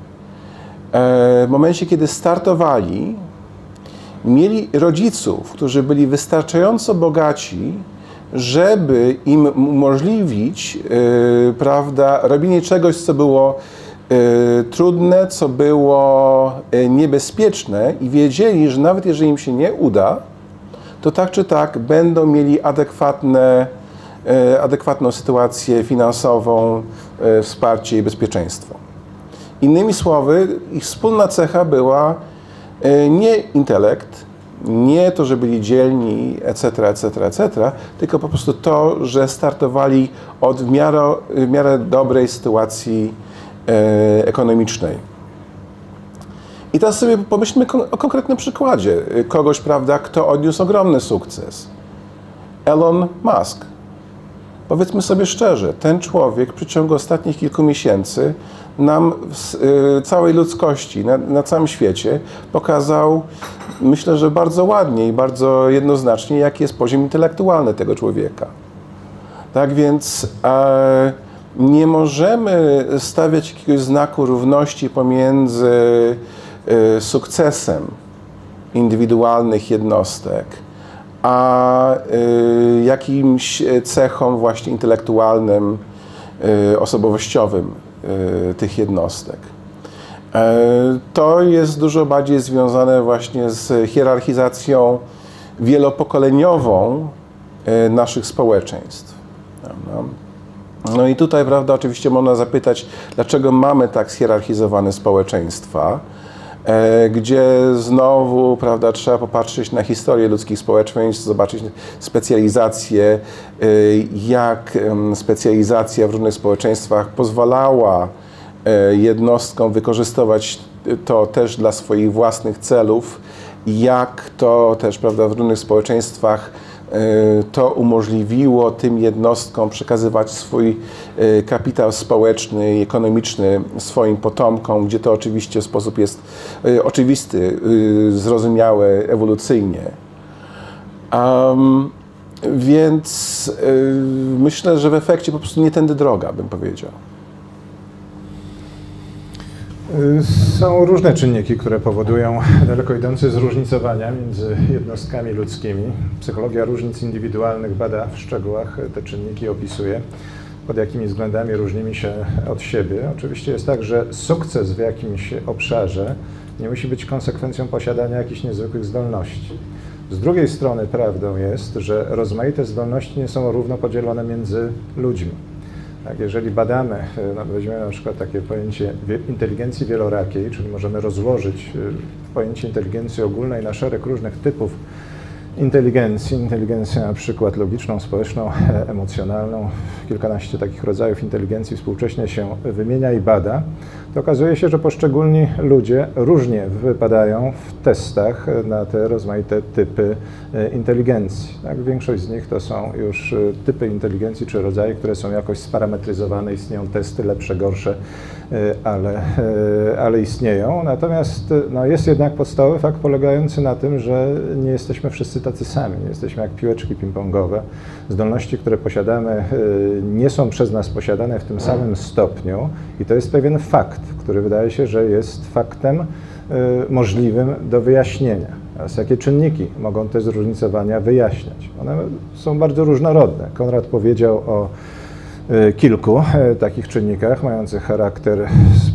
w momencie, kiedy startowali, mieli rodziców, którzy byli wystarczająco bogaci, żeby im umożliwić, yy, prawda, robienie czegoś, co było yy, trudne, co było yy, niebezpieczne i wiedzieli, że nawet jeżeli im się nie uda, to tak czy tak będą mieli adekwatne, yy, adekwatną sytuację finansową, yy, wsparcie i bezpieczeństwo. Innymi słowy, ich wspólna cecha była yy, nie intelekt, nie to, że byli dzielni, et cetera, et cetera, et cetera, tylko po prostu to, że startowali od w miarę, w miarę dobrej sytuacji e, ekonomicznej. I teraz sobie pomyślmy o konkretnym przykładzie kogoś, prawda, kto odniósł ogromny sukces. Elon Musk. Powiedzmy sobie szczerze, ten człowiek w przeciągu ostatnich kilku miesięcy nam, y, całej ludzkości, na, na całym świecie pokazał, myślę, że bardzo ładnie i bardzo jednoznacznie, jaki jest poziom intelektualny tego człowieka. Tak więc e, nie możemy stawiać jakiegoś znaku równości pomiędzy y, sukcesem indywidualnych jednostek, a y, jakimś cechom właśnie intelektualnym, y, osobowościowym y, tych jednostek. Y, to jest dużo bardziej związane właśnie z hierarchizacją wielopokoleniową y, naszych społeczeństw. No. no i tutaj, prawda, oczywiście można zapytać, dlaczego mamy tak zhierarchizowane społeczeństwa, gdzie znowu, prawda, trzeba popatrzeć na historię ludzkich społeczeństw, zobaczyć specjalizację, jak specjalizacja w różnych społeczeństwach pozwalała jednostkom wykorzystywać to też dla swoich własnych celów, jak to też, prawda, w różnych społeczeństwach to umożliwiło tym jednostkom przekazywać swój kapitał społeczny i ekonomiczny swoim potomkom, gdzie to oczywiście w sposób jest oczywisty, zrozumiały ewolucyjnie. Um, więc myślę, że w efekcie po prostu nie tędy droga, bym powiedział. Są różne czynniki, które powodują daleko idące zróżnicowania między jednostkami ludzkimi. Psychologia różnic indywidualnych bada w szczegółach, te czynniki opisuje, pod jakimi względami różnimy się od siebie. Oczywiście jest tak, że sukces w jakimś obszarze nie musi być konsekwencją posiadania jakichś niezwykłych zdolności. Z drugiej strony prawdą jest, że rozmaite zdolności nie są równo podzielone między ludźmi. Tak, jeżeli badamy, no weźmiemy na przykład takie pojęcie inteligencji wielorakiej, czyli możemy rozłożyć pojęcie inteligencji ogólnej na szereg różnych typów inteligencji, inteligencję na przykład logiczną, społeczną, emocjonalną, kilkanaście takich rodzajów inteligencji współcześnie się wymienia i bada, to okazuje się, że poszczególni ludzie różnie wypadają w testach na te rozmaite typy inteligencji. Tak, większość z nich to są już typy inteligencji czy rodzaje, które są jakoś sparametryzowane, istnieją testy lepsze, gorsze, ale, ale istnieją. Natomiast no, jest jednak podstawowy fakt polegający na tym, że nie jesteśmy wszyscy tacy sami, nie jesteśmy jak piłeczki ping-pongowe. Zdolności, które posiadamy, nie są przez nas posiadane w tym samym stopniu i to jest pewien fakt, który wydaje się, że jest faktem możliwym do wyjaśnienia. Teraz jakie czynniki mogą te zróżnicowania wyjaśniać? One są bardzo różnorodne. Konrad powiedział o kilku takich czynnikach mających charakter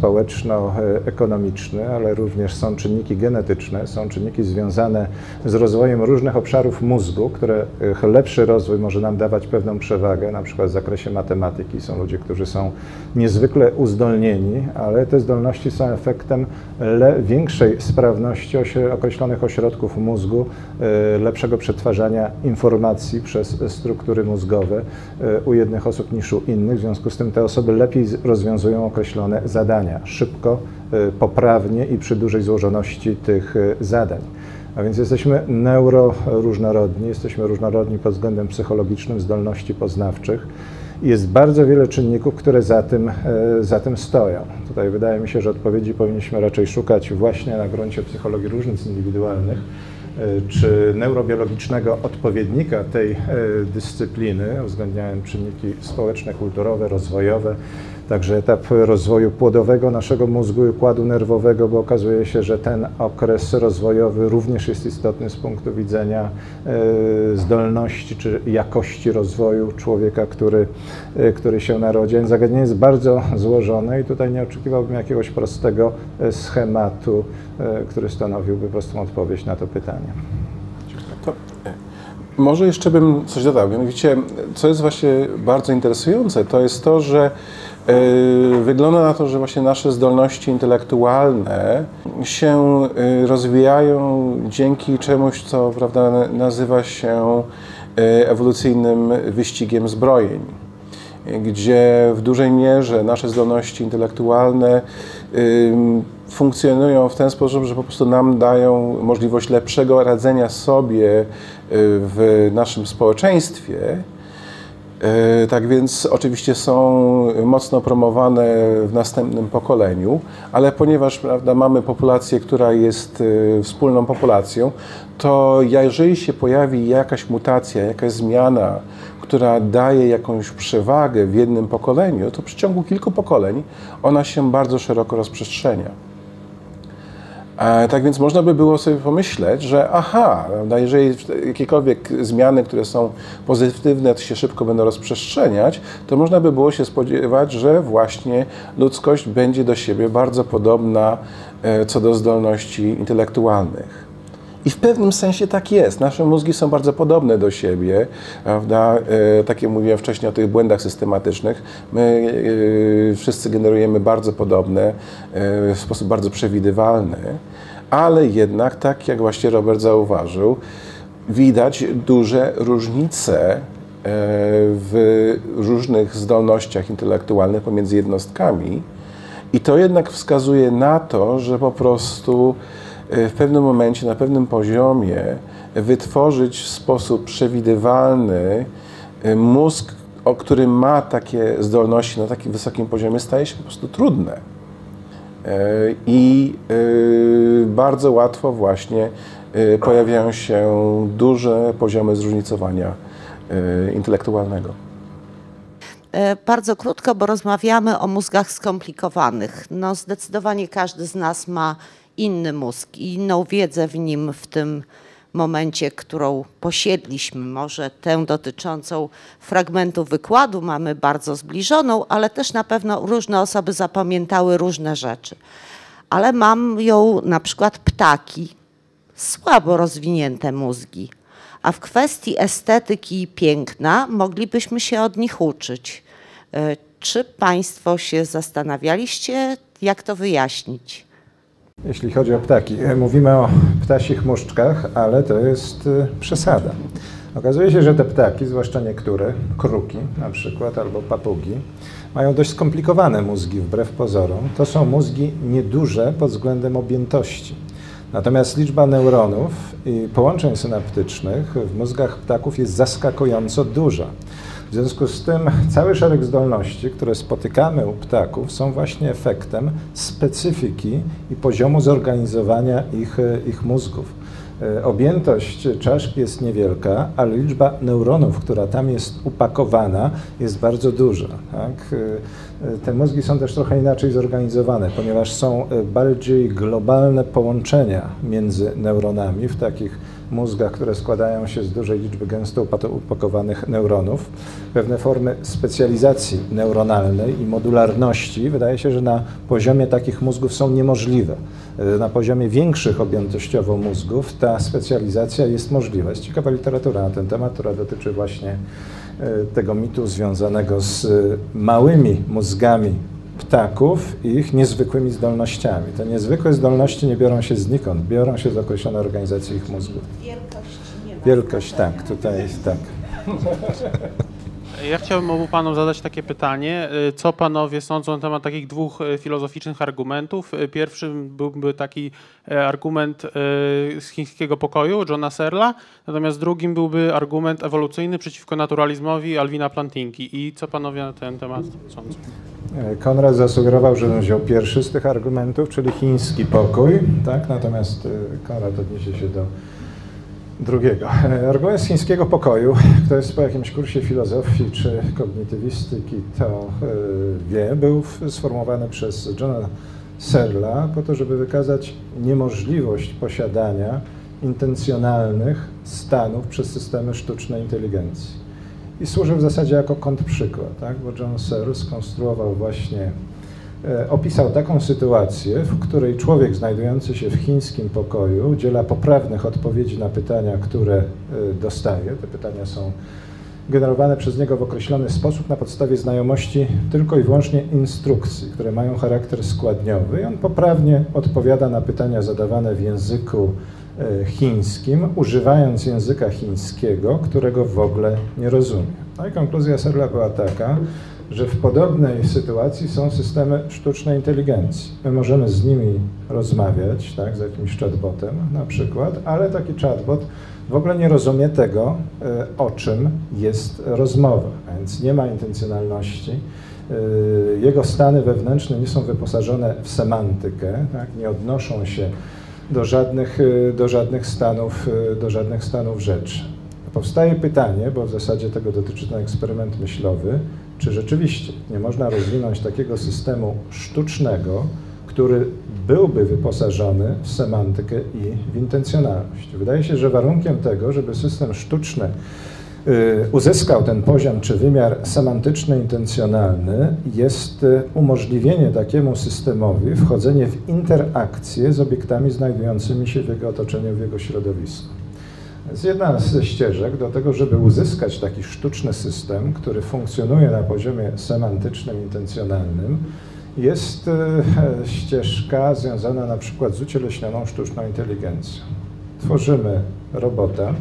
społeczno-ekonomiczny, ale również są czynniki genetyczne, są czynniki związane z rozwojem różnych obszarów mózgu, które lepszy rozwój może nam dawać pewną przewagę, na przykład w zakresie matematyki. Są ludzie, którzy są niezwykle uzdolnieni, ale te zdolności są efektem większej sprawności określonych ośrodków mózgu, lepszego przetwarzania informacji przez struktury mózgowe u jednych osób niż u innych, w związku z tym te osoby lepiej rozwiązują określone zadania, szybko, poprawnie i przy dużej złożoności tych zadań. A więc jesteśmy neuroróżnorodni, jesteśmy różnorodni pod względem psychologicznym, zdolności poznawczych. Jest bardzo wiele czynników, które za tym, za tym stoją. Tutaj wydaje mi się, że odpowiedzi powinniśmy raczej szukać właśnie na gruncie psychologii różnic indywidualnych, czy neurobiologicznego odpowiednika tej dyscypliny, uwzględniając czynniki społeczne, kulturowe, rozwojowe, także etap rozwoju płodowego naszego mózgu i układu nerwowego, bo okazuje się, że ten okres rozwojowy również jest istotny z punktu widzenia zdolności czy jakości rozwoju człowieka, który, który się narodzi. Więc zagadnienie jest bardzo złożone i tutaj nie oczekiwałbym jakiegoś prostego schematu, który stanowiłby prostą odpowiedź na to pytanie. To może jeszcze bym coś dodał. Mianowicie, co jest właśnie bardzo interesujące, to jest to, że yy, wygląda na to, że właśnie nasze zdolności intelektualne się yy, rozwijają dzięki czemuś, co, prawda, nazywa się yy, ewolucyjnym wyścigiem zbrojeń, gdzie w dużej mierze nasze zdolności intelektualne yy, funkcjonują w ten sposób, że po prostu nam dają możliwość lepszego radzenia sobie w naszym społeczeństwie. Tak więc oczywiście są mocno promowane w następnym pokoleniu, ale ponieważ, prawda, mamy populację, która jest wspólną populacją, to jeżeli się pojawi jakaś mutacja, jakaś zmiana, która daje jakąś przewagę w jednym pokoleniu, to w przeciągu kilku pokoleń ona się bardzo szeroko rozprzestrzenia. Tak więc można by było sobie pomyśleć, że aha, jeżeli jakiekolwiek zmiany, które są pozytywne, to się szybko będą rozprzestrzeniać, to można by było się spodziewać, że właśnie ludzkość będzie do siebie bardzo podobna co do zdolności intelektualnych. I w pewnym sensie tak jest. Nasze mózgi są bardzo podobne do siebie, prawda? E, tak jak mówiłem wcześniej o tych błędach systematycznych, my e, wszyscy generujemy bardzo podobne, e, w sposób bardzo przewidywalny, ale jednak, tak jak właśnie Robert zauważył, widać duże różnice w różnych zdolnościach intelektualnych pomiędzy jednostkami i to jednak wskazuje na to, że po prostu w pewnym momencie, na pewnym poziomie wytworzyć w sposób przewidywalny mózg, o który ma takie zdolności na takim wysokim poziomie, staje się po prostu trudne. I bardzo łatwo właśnie pojawiają się duże poziomy zróżnicowania intelektualnego. Bardzo krótko, bo rozmawiamy o mózgach skomplikowanych. No, zdecydowanie każdy z nas ma inny mózg i inną wiedzę w nim w tym momencie, którą posiedliśmy. Może tę dotyczącą fragmentu wykładu mamy bardzo zbliżoną, ale też na pewno różne osoby zapamiętały różne rzeczy. Ale mam ją na przykład ptaki, słabo rozwinięte mózgi, a w kwestii estetyki i piękna moglibyśmy się od nich uczyć. Czy Państwo się zastanawialiście, jak to wyjaśnić? Jeśli chodzi o ptaki, mówimy o ptasich muszczkach, ale to jest przesada. Okazuje się, że te ptaki, zwłaszcza niektóre, kruki na przykład albo papugi, mają dość skomplikowane mózgi wbrew pozorom. To są mózgi nieduże pod względem objętości. Natomiast liczba neuronów i połączeń synaptycznych w mózgach ptaków jest zaskakująco duża. W związku z tym cały szereg zdolności, które spotykamy u ptaków, są właśnie efektem specyfiki i poziomu zorganizowania ich, ich mózgów. Objętość czaszki jest niewielka, ale liczba neuronów, która tam jest upakowana, jest bardzo duża. Tak? Te mózgi są też trochę inaczej zorganizowane, ponieważ są bardziej globalne połączenia między neuronami w takich mózgach, które składają się z dużej liczby gęsto upakowanych neuronów. Pewne formy specjalizacji neuronalnej i modularności wydaje się, że na poziomie takich mózgów są niemożliwe. Na poziomie większych objętościowo mózgów ta specjalizacja jest możliwa. Jest ciekawa literatura na ten temat, która dotyczy właśnie tego mitu związanego z małymi mózgami ptaków i ich niezwykłymi zdolnościami. Te niezwykłe zdolności nie biorą się znikąd, biorą się z określonej organizacji ich mózgów. Wielkość nie ma. Wielkość, tak, tutaj tak. Ja chciałbym obu panom zadać takie pytanie. Co panowie sądzą na temat takich dwóch filozoficznych argumentów? Pierwszym byłby taki argument z chińskiego pokoju Johna Searla, natomiast drugim byłby argument ewolucyjny przeciwko naturalizmowi Alvina Plantingi. I co panowie na ten temat sądzą? Konrad zasugerował, że wziął pierwszy z tych argumentów, czyli chiński pokój, tak? Natomiast Konrad odniesie się do drugiego. Argument z chińskiego pokoju, kto jest po jakimś kursie filozofii czy kognitywistyki, to wie, był sformułowany przez Johna Searla po to, żeby wykazać niemożliwość posiadania intencjonalnych stanów przez systemy sztucznej inteligencji. I służył w zasadzie jako kontrprzykład, tak? Bo John Searle skonstruował właśnie, e, opisał taką sytuację, w której człowiek znajdujący się w chińskim pokoju udziela poprawnych odpowiedzi na pytania, które e, dostaje. Te pytania są generowane przez niego w określony sposób na podstawie znajomości tylko i wyłącznie instrukcji, które mają charakter składniowy i on poprawnie odpowiada na pytania zadawane w języku chińskim, używając języka chińskiego, którego w ogóle nie rozumie. No i konkluzja Searla była taka, że w podobnej sytuacji są systemy sztucznej inteligencji. My możemy z nimi rozmawiać, tak, z jakimś chatbotem na przykład, ale taki chatbot w ogóle nie rozumie tego, o czym jest rozmowa, a więc nie ma intencjonalności. Jego stany wewnętrzne nie są wyposażone w semantykę, tak, nie odnoszą się do żadnych, do żadnych stanów, do żadnych stanów rzeczy. Powstaje pytanie, bo w zasadzie tego dotyczy ten eksperyment myślowy, czy rzeczywiście nie można rozwinąć takiego systemu sztucznego, który byłby wyposażony w semantykę i w intencjonalność. Wydaje się, że warunkiem tego, żeby system sztuczny uzyskał ten poziom czy wymiar semantyczny, intencjonalny, jest umożliwienie takiemu systemowi wchodzenie w interakcję z obiektami znajdującymi się w jego otoczeniu, w jego środowisku. Jest jedna ze ścieżek do tego, żeby uzyskać taki sztuczny system, który funkcjonuje na poziomie semantycznym, intencjonalnym, jest ścieżka związana na przykład z ucieleśnioną sztuczną inteligencją. Tworzymy robota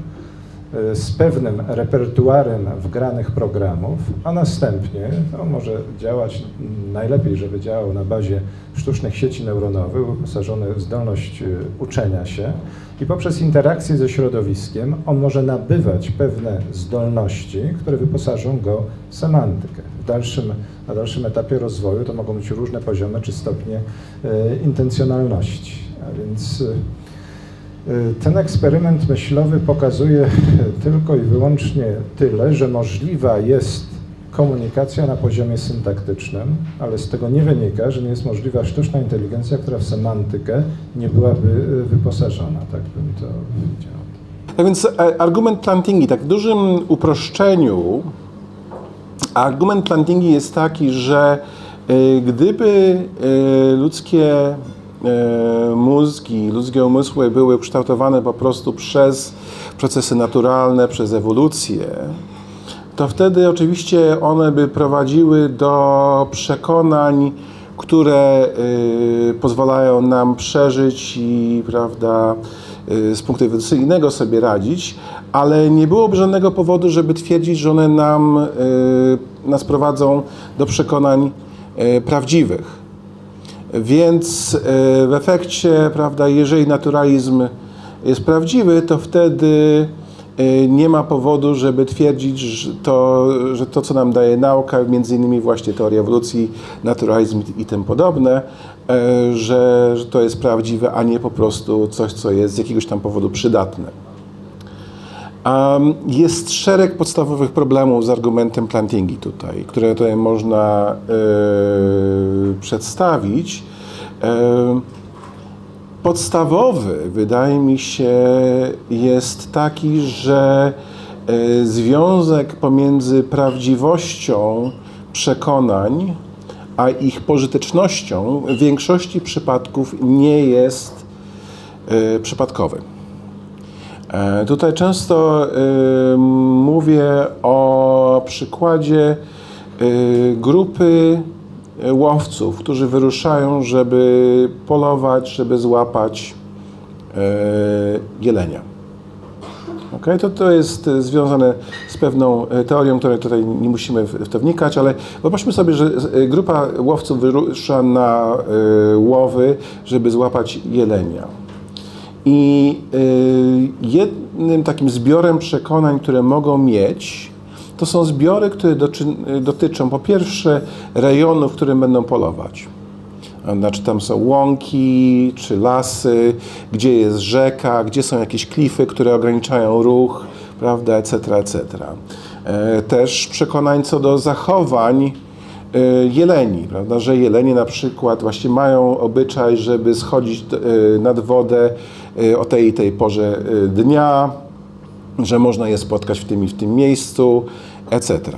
z pewnym repertuarem wgranych programów, a następnie on może działać, najlepiej, żeby działał na bazie sztucznych sieci neuronowych, wyposażony w zdolność uczenia się i poprzez interakcję ze środowiskiem on może nabywać pewne zdolności, które wyposażą go w semantykę. W dalszym, na dalszym etapie rozwoju to mogą być różne poziomy czy stopnie e, intencjonalności, a więc ten eksperyment myślowy pokazuje tylko i wyłącznie tyle, że możliwa jest komunikacja na poziomie syntaktycznym, ale z tego nie wynika, że nie jest możliwa sztuczna inteligencja, która w semantykę nie byłaby wyposażona. Tak bym to widział. Tak więc argument Plantingi, tak w dużym uproszczeniu, argument Plantingi jest taki, że gdyby ludzkie mózgi, ludzkie umysły były kształtowane po prostu przez procesy naturalne, przez ewolucję, to wtedy oczywiście one by prowadziły do przekonań, które y, pozwalają nam przeżyć i, prawda, z punktu ewolucyjnego sobie radzić, ale nie byłoby żadnego powodu, żeby twierdzić, że one nam, nas prowadzą do przekonań prawdziwych. Więc w efekcie, prawda, jeżeli naturalizm jest prawdziwy, to wtedy nie ma powodu, żeby twierdzić, że to, że to, co nam daje nauka, między innymi właśnie teoria ewolucji, naturalizm i tym podobne, że, że to jest prawdziwe, a nie po prostu coś, co jest z jakiegoś tam powodu przydatne. Jest szereg podstawowych problemów z argumentem Plantingi tutaj, które tutaj można yy, przedstawić. Yy, podstawowy, wydaje mi się, jest taki, że yy, związek pomiędzy prawdziwością przekonań a ich pożytecznością w większości przypadków nie jest yy, przypadkowy. Tutaj często y, mówię o przykładzie y, grupy łowców, którzy wyruszają, żeby polować, żeby złapać y, jelenia. Okay? To, to jest związane z pewną teorią, której tutaj nie musimy w to wnikać, ale wyobraźmy sobie, że grupa łowców wyrusza na y, łowy, żeby złapać jelenia. I jednym takim zbiorem przekonań, które mogą mieć, to są zbiory, które dotyczą po pierwsze rejonu, w którym będą polować. Znaczy tam są łąki czy lasy, gdzie jest rzeka, gdzie są jakieś klify, które ograniczają ruch, prawda, et cetera, et cetera. Też przekonań co do zachowań jeleni, prawda, że jelenie na przykład właśnie mają obyczaj, żeby schodzić nad wodę o tej i tej porze dnia, że można je spotkać w tym i w tym miejscu, et cetera.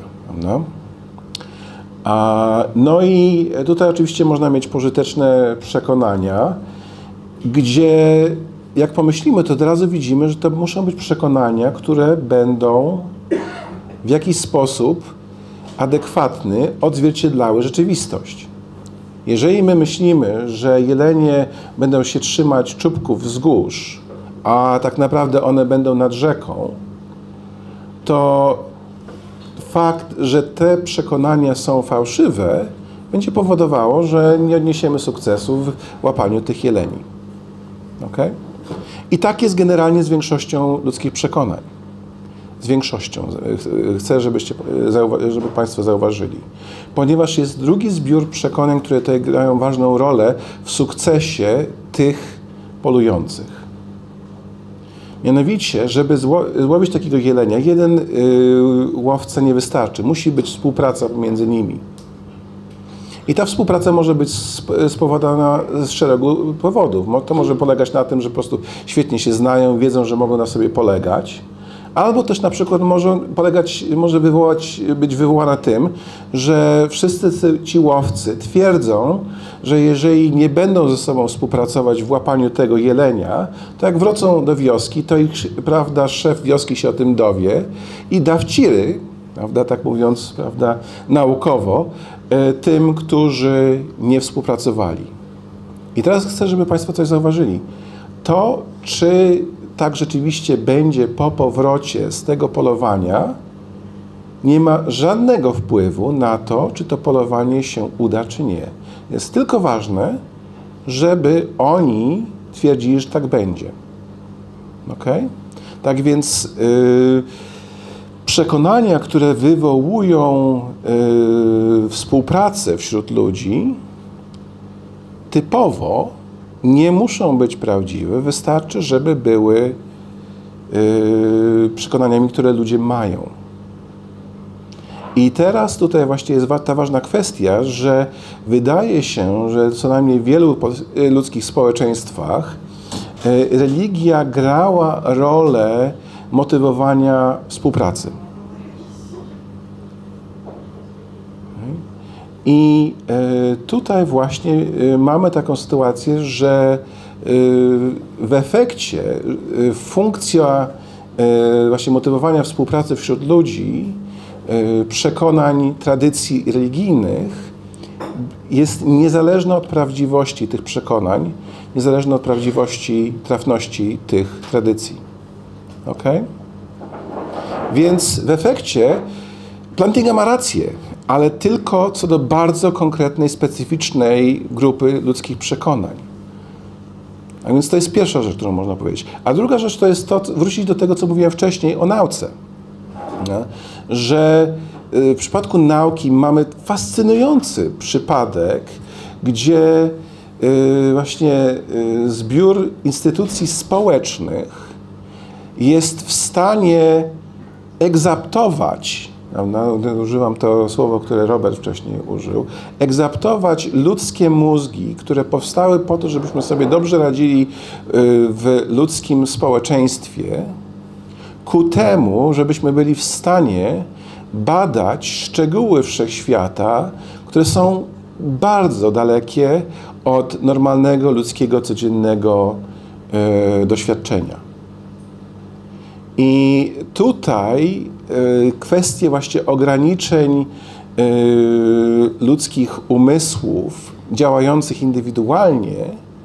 No i tutaj oczywiście można mieć pożyteczne przekonania, gdzie jak pomyślimy, to od razu widzimy, że to muszą być przekonania, które będą w jakiś sposób adekwatny odzwierciedlały rzeczywistość. Jeżeli my myślimy, że jelenie będą się trzymać czubków wzgórz, a tak naprawdę one będą nad rzeką, to fakt, że te przekonania są fałszywe, będzie powodowało, że nie odniesiemy sukcesu w łapaniu tych jeleni. Okay? I tak jest generalnie z większością ludzkich przekonań. Z większością. Chcę, żebyście, żeby Państwo zauważyli. Ponieważ jest drugi zbiór przekonań, które tutaj grają ważną rolę w sukcesie tych polujących. Mianowicie, żeby zło, złowić takiego jelenia, jeden y, łowca nie wystarczy. Musi być współpraca między nimi. I ta współpraca może być spowodowana z szeregu powodów. To może polegać na tym, że po prostu świetnie się znają, wiedzą, że mogą na sobie polegać. Albo też na przykład może polegać, może wywołać, być wywołana tym, że wszyscy ci łowcy twierdzą, że jeżeli nie będą ze sobą współpracować w łapaniu tego jelenia, to jak wrócą do wioski, to ich, prawda, szef wioski się o tym dowie i da w ciry, prawda, tak mówiąc, prawda, naukowo, tym, którzy nie współpracowali. I teraz chcę, żeby Państwo coś zauważyli. To, czy tak rzeczywiście będzie po powrocie z tego polowania, nie ma żadnego wpływu na to, czy to polowanie się uda, czy nie. Jest tylko ważne, żeby oni twierdzili, że tak będzie. Okay? Tak więc yy, przekonania, które wywołują yy, współpracę wśród ludzi, typowo nie muszą być prawdziwe, wystarczy, żeby były yy, przekonaniami, które ludzie mają. I teraz tutaj właśnie jest ta ważna kwestia, że wydaje się, że co najmniej w wielu ludzkich społeczeństwach yy, religia grała rolę motywowania współpracy. I tutaj właśnie mamy taką sytuację, że w efekcie funkcja właśnie motywowania współpracy wśród ludzi, przekonań, tradycji religijnych jest niezależna od prawdziwości tych przekonań, niezależna od prawdziwości, trafności tych tradycji. Ok? Więc w efekcie Plantinga ma rację, ale tylko co do bardzo konkretnej, specyficznej grupy ludzkich przekonań. A więc to jest pierwsza rzecz, którą można powiedzieć. A druga rzecz to jest to, wrócić do tego, co mówiłem wcześniej o nauce. Nie? Że w przypadku nauki mamy fascynujący przypadek, gdzie właśnie zbiór instytucji społecznych jest w stanie egzaptować, używam to słowo, które Robert wcześniej użył, egzaptować ludzkie mózgi, które powstały po to, żebyśmy sobie dobrze radzili w ludzkim społeczeństwie, ku temu, żebyśmy byli w stanie badać szczegóły wszechświata, które są bardzo dalekie od normalnego ludzkiego, codziennego e, doświadczenia. I tutaj e, kwestie właśnie ograniczeń e, ludzkich umysłów działających indywidualnie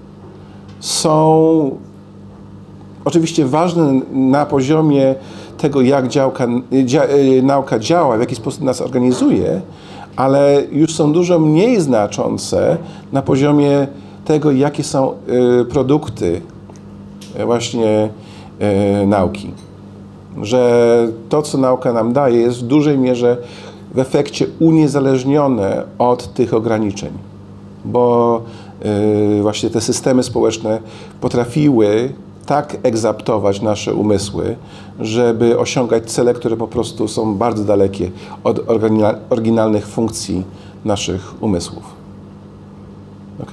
są oczywiście ważne na poziomie tego, jak działka, dzia, nauka działa, w jaki sposób nas organizuje, ale już są dużo mniej znaczące na poziomie tego, jakie są y, produkty y, właśnie y, nauki. Że to, co nauka nam daje, jest w dużej mierze w efekcie uniezależnione od tych ograniczeń. Bo y, właśnie te systemy społeczne potrafiły tak egzaptować nasze umysły, żeby osiągać cele, które po prostu są bardzo dalekie od oryginalnych funkcji naszych umysłów. Ok?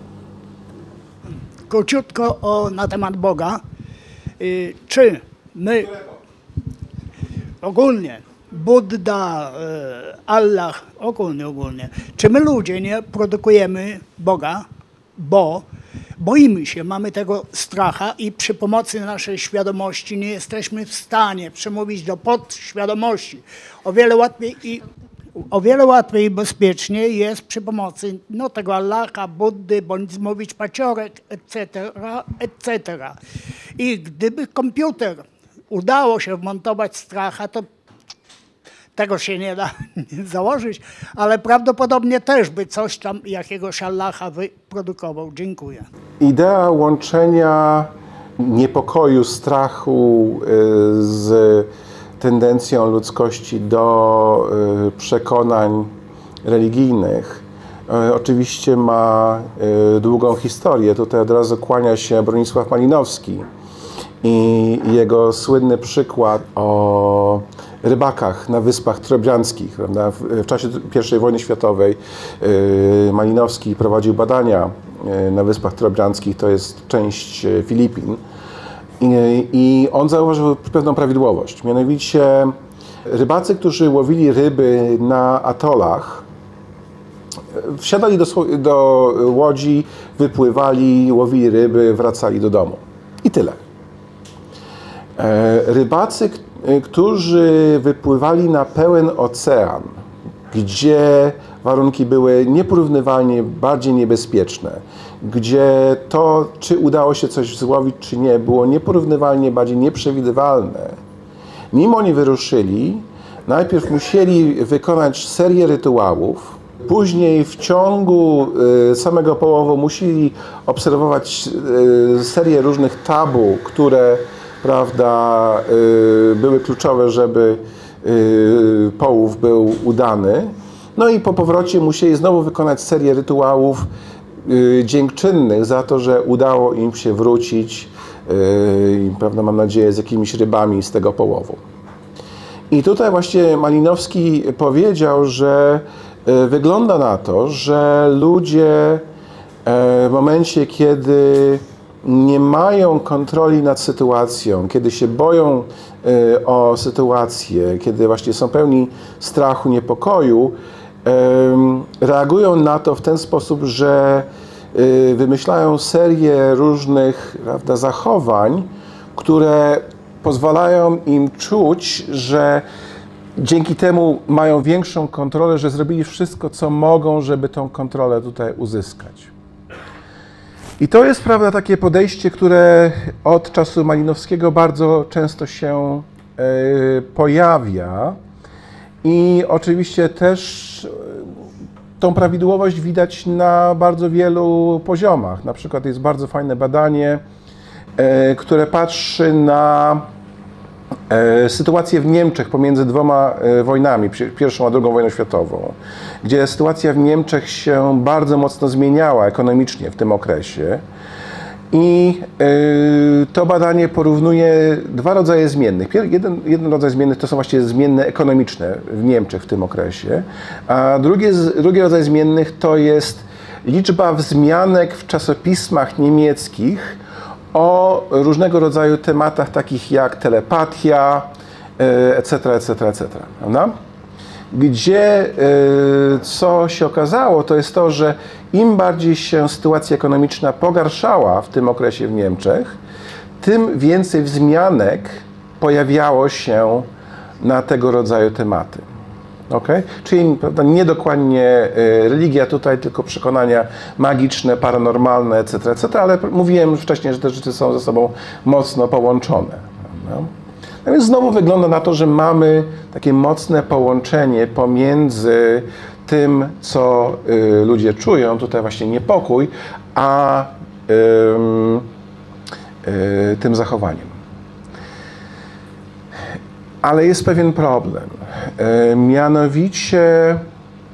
Króciutko o, na temat Boga. Y, czy my ogólnie, Buddha, y, Allah, ogólnie, ogólnie, czy my ludzie nie produkujemy Boga, bo boimy się, mamy tego stracha i przy pomocy naszej świadomości nie jesteśmy w stanie przemówić do podświadomości. O wiele łatwiej i o wiele łatwiej i bezpiecznie jest przy pomocy no, tego Allaha, Buddy, bądź mówić paciorek, et cetera, et cetera. I gdyby komputer udało się wmontować stracha, to tego się nie da założyć, ale prawdopodobnie też by coś tam, jakiegoś Allaha wyprodukował. Dziękuję. Idea łączenia niepokoju, strachu z tendencją ludzkości do przekonań religijnych oczywiście ma długą historię. Tutaj od razu kłania się Bronisław Malinowski i jego słynny przykład o rybakach na Wyspach Trobriandzkich. Prawda? W czasie pierwszej wojny światowej Malinowski prowadził badania na Wyspach Trobriandzkich, to jest część Filipin. I on zauważył pewną prawidłowość. Mianowicie rybacy, którzy łowili ryby na atolach, wsiadali do, do łodzi, wypływali, łowili ryby, wracali do domu. I tyle. Rybacy, którzy wypływali na pełen ocean, gdzie warunki były nieporównywalnie bardziej niebezpieczne, gdzie to, czy udało się coś złowić, czy nie, było nieporównywalnie bardziej nieprzewidywalne. Nim oni wyruszyli, najpierw musieli wykonać serię rytuałów, później w ciągu samego połowu musieli obserwować serię różnych tabu, które, prawda, były kluczowe, żeby połów był udany. No i po powrocie musieli znowu wykonać serię rytuałów dziękczynnych za to, że udało im się wrócić, prawda, mam nadzieję, z jakimiś rybami z tego połowu. I tutaj właśnie Malinowski powiedział, że wygląda na to, że ludzie w momencie, kiedy nie mają kontroli nad sytuacją, kiedy się boją o sytuację, kiedy właśnie są pełni strachu, niepokoju, reagują na to w ten sposób, że wymyślają serię różnych, prawda, zachowań, które pozwalają im czuć, że dzięki temu mają większą kontrolę, że zrobili wszystko, co mogą, żeby tą kontrolę tutaj uzyskać. I to jest, prawda, takie podejście, które od czasu Malinowskiego bardzo często się y, pojawia i oczywiście też tą prawidłowość widać na bardzo wielu poziomach. Na przykład jest bardzo fajne badanie, y, które patrzy na y, sytuację w Niemczech pomiędzy dwoma y, wojnami, pierwszą a drugą wojną światową, gdzie sytuacja w Niemczech się bardzo mocno zmieniała ekonomicznie w tym okresie. I y, to badanie porównuje dwa rodzaje zmiennych. Jeden, jeden rodzaj zmiennych to są właściwie zmienne ekonomiczne w Niemczech w tym okresie, a drugi, drugi rodzaj zmiennych to jest liczba wzmianek w czasopismach niemieckich o różnego rodzaju tematach takich jak telepatia, et cetera, et cetera, et cetera. Prawda? Gdzie co się okazało, to jest to, że im bardziej się sytuacja ekonomiczna pogarszała w tym okresie w Niemczech, tym więcej wzmianek pojawiało się na tego rodzaju tematy. Okay? Czyli, prawda, nie dokładnie religia tutaj, tylko przekonania magiczne, paranormalne, et cetera, et cetera, ale mówiłem wcześniej, że te rzeczy są ze sobą mocno połączone. Prawda? No więc znowu wygląda na to, że mamy takie mocne połączenie pomiędzy tym, co y, ludzie czują, tutaj właśnie niepokój, a y, y, tym zachowaniem. Ale jest pewien problem. Y, mianowicie y,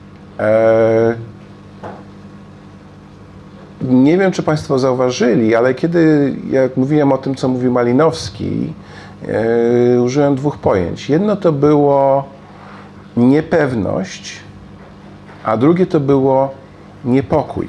nie wiem, czy Państwo zauważyli, ale kiedy jak mówiłem o tym, co mówił Malinowski, Yy, użyłem dwóch pojęć. Jedno to było niepewność, a drugie to było niepokój.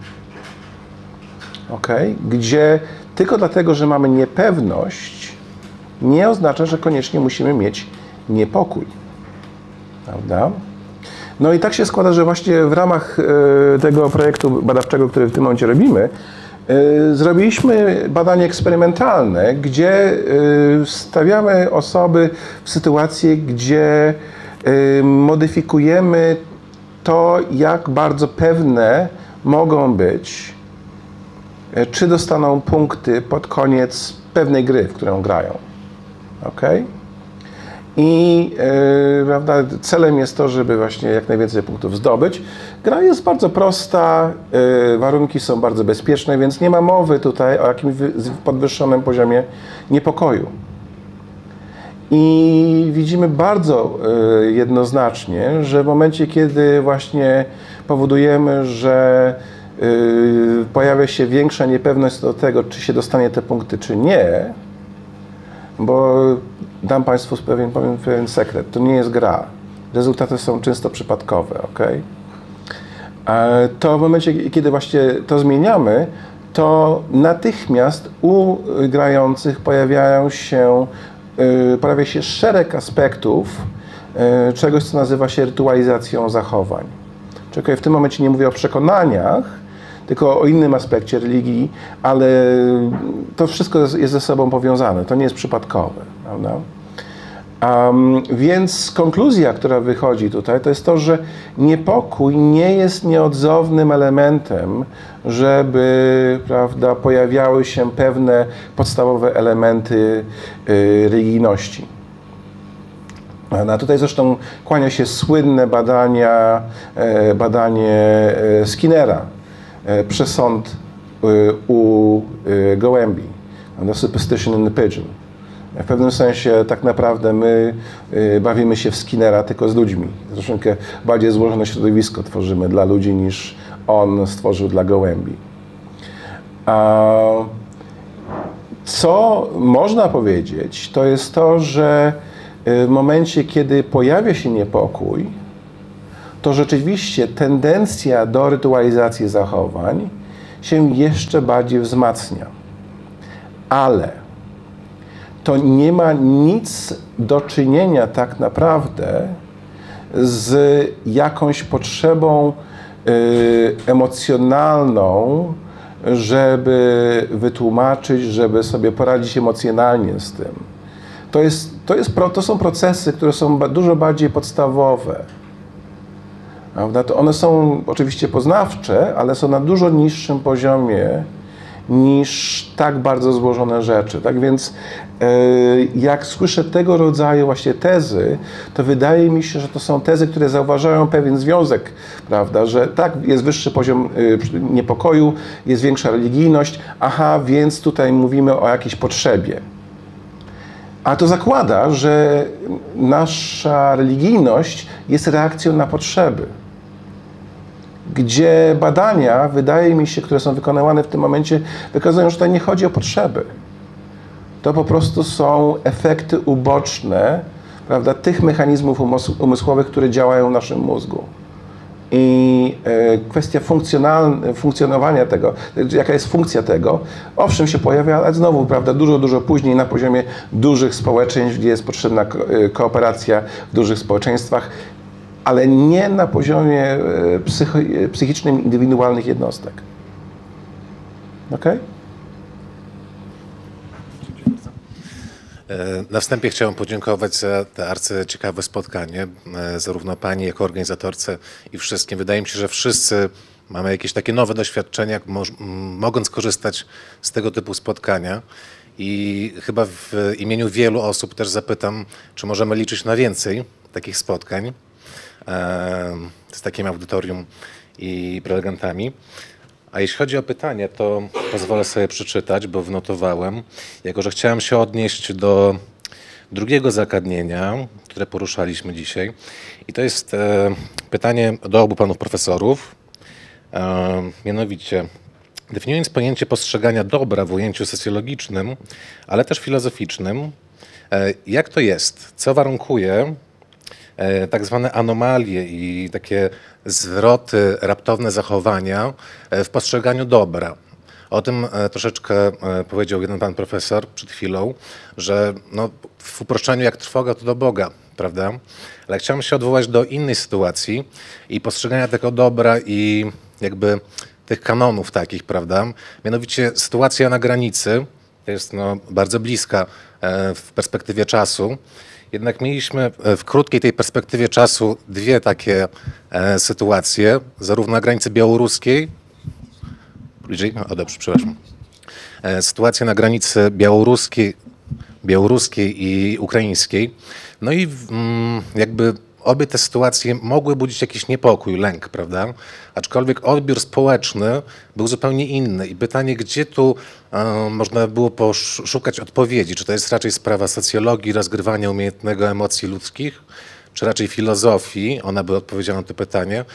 Okay? Gdzie tylko dlatego, że mamy niepewność, nie oznacza, że koniecznie musimy mieć niepokój. Prawda? No i tak się składa, że właśnie w ramach yy, tego projektu badawczego, który w tym momencie robimy, zrobiliśmy badanie eksperymentalne, gdzie stawiamy osoby w sytuacji, gdzie modyfikujemy to, jak bardzo pewne mogą być, czy dostaną punkty pod koniec pewnej gry, w którą grają. Okay? I yy, prawda, celem jest to, żeby właśnie jak najwięcej punktów zdobyć. Gra jest bardzo prosta, yy, warunki są bardzo bezpieczne, więc nie ma mowy tutaj o jakimś podwyższonym poziomie niepokoju. I widzimy bardzo yy, jednoznacznie, że w momencie, kiedy właśnie powodujemy, że yy, pojawia się większa niepewność do tego, czy się dostanie te punkty, czy nie, bo dam Państwu pewien, powiem, pewien sekret. To nie jest gra. Rezultaty są często przypadkowe, ok? To w momencie, kiedy właśnie to zmieniamy, to natychmiast u grających pojawiają się, pojawia się szereg aspektów czegoś, co nazywa się rytualizacją zachowań. Czyli w tym momencie nie mówię o przekonaniach, tylko o innym aspekcie religii, ale to wszystko jest, jest ze sobą powiązane, to nie jest przypadkowe, prawda? Um, więc konkluzja, która wychodzi tutaj, to jest to, że niepokój nie jest nieodzownym elementem, żeby, prawda, pojawiały się pewne podstawowe elementy y, religijności. A tutaj zresztą kłania się słynne badania, e, badanie e, Skinnera, przesąd u gołębi, the superstition in the pigeon. W pewnym sensie tak naprawdę my bawimy się w Skinnera tylko z ludźmi. Troszeczkę bardziej złożone środowisko tworzymy dla ludzi niż on stworzył dla gołębi. Co można powiedzieć, to jest to, że w momencie, kiedy pojawia się niepokój, to rzeczywiście tendencja do rytualizacji zachowań się jeszcze bardziej wzmacnia. Ale to nie ma nic do czynienia tak naprawdę z jakąś potrzebą y, emocjonalną, żeby wytłumaczyć, żeby sobie poradzić emocjonalnie z tym. To jest to, jest, to są procesy, które są dużo bardziej podstawowe. Prawda? To one są oczywiście poznawcze, ale są na dużo niższym poziomie niż tak bardzo złożone rzeczy. Tak więc jak słyszę tego rodzaju właśnie tezy, to wydaje mi się, że to są tezy, które zauważają pewien związek, prawda, że tak, jest wyższy poziom niepokoju, jest większa religijność, aha, więc tutaj mówimy o jakiejś potrzebie. A to zakłada, że nasza religijność jest reakcją na potrzeby. Gdzie badania, wydaje mi się, które są wykonywane w tym momencie, wykazują, że tutaj nie chodzi o potrzeby. To po prostu są efekty uboczne, prawda, tych mechanizmów umysłowych, które działają w naszym mózgu. I e, kwestia funkcjonowania tego, jaka jest funkcja tego, owszem się pojawia, ale znowu, prawda, dużo, dużo później na poziomie dużych społeczeństw, gdzie jest potrzebna ko kooperacja w dużych społeczeństwach, ale nie na poziomie psycho psychicznym indywidualnych jednostek. Okej? Na wstępie chciałem podziękować za to arcyciekawe spotkanie, zarówno pani jako organizatorce i wszystkim. Wydaje mi się, że wszyscy mamy jakieś takie nowe doświadczenia, mogąc korzystać z tego typu spotkania. I chyba w imieniu wielu osób też zapytam, czy możemy liczyć na więcej takich spotkań z takim audytorium i prelegentami. A jeśli chodzi o pytanie, to pozwolę sobie przeczytać, bo wnotowałem, jako że chciałem się odnieść do drugiego zagadnienia, które poruszaliśmy dzisiaj. I to jest e, pytanie do obu panów profesorów. E, mianowicie, definiując pojęcie postrzegania dobra w ujęciu socjologicznym, ale też filozoficznym, e, jak to jest? Co warunkuje e, tak zwane anomalie i takie zwroty, raptowne zachowania w postrzeganiu dobra? O tym troszeczkę powiedział jeden pan profesor przed chwilą, że no, w uproszczeniu jak trwoga to do Boga, prawda? Ale chciałem się odwołać do innej sytuacji i postrzegania tego dobra i jakby tych kanonów takich, prawda? Mianowicie sytuacja na granicy, to jest no, bardzo bliska w perspektywie czasu. Jednak mieliśmy w krótkiej tej perspektywie czasu dwie takie e, sytuacje, zarówno na granicy białoruskiej, o dobrze, przepraszam, e, sytuacja na granicy białoruskiej, białoruskiej i ukraińskiej. No i mm, jakby obie te sytuacje mogły budzić jakiś niepokój, lęk, prawda? Aczkolwiek odbiór społeczny był zupełnie inny i pytanie, gdzie tu e, można było poszukać odpowiedzi, czy to jest raczej sprawa socjologii, rozgrywania umiejętnego emocji ludzkich, czy raczej filozofii, ona by odpowiedziała na to pytanie,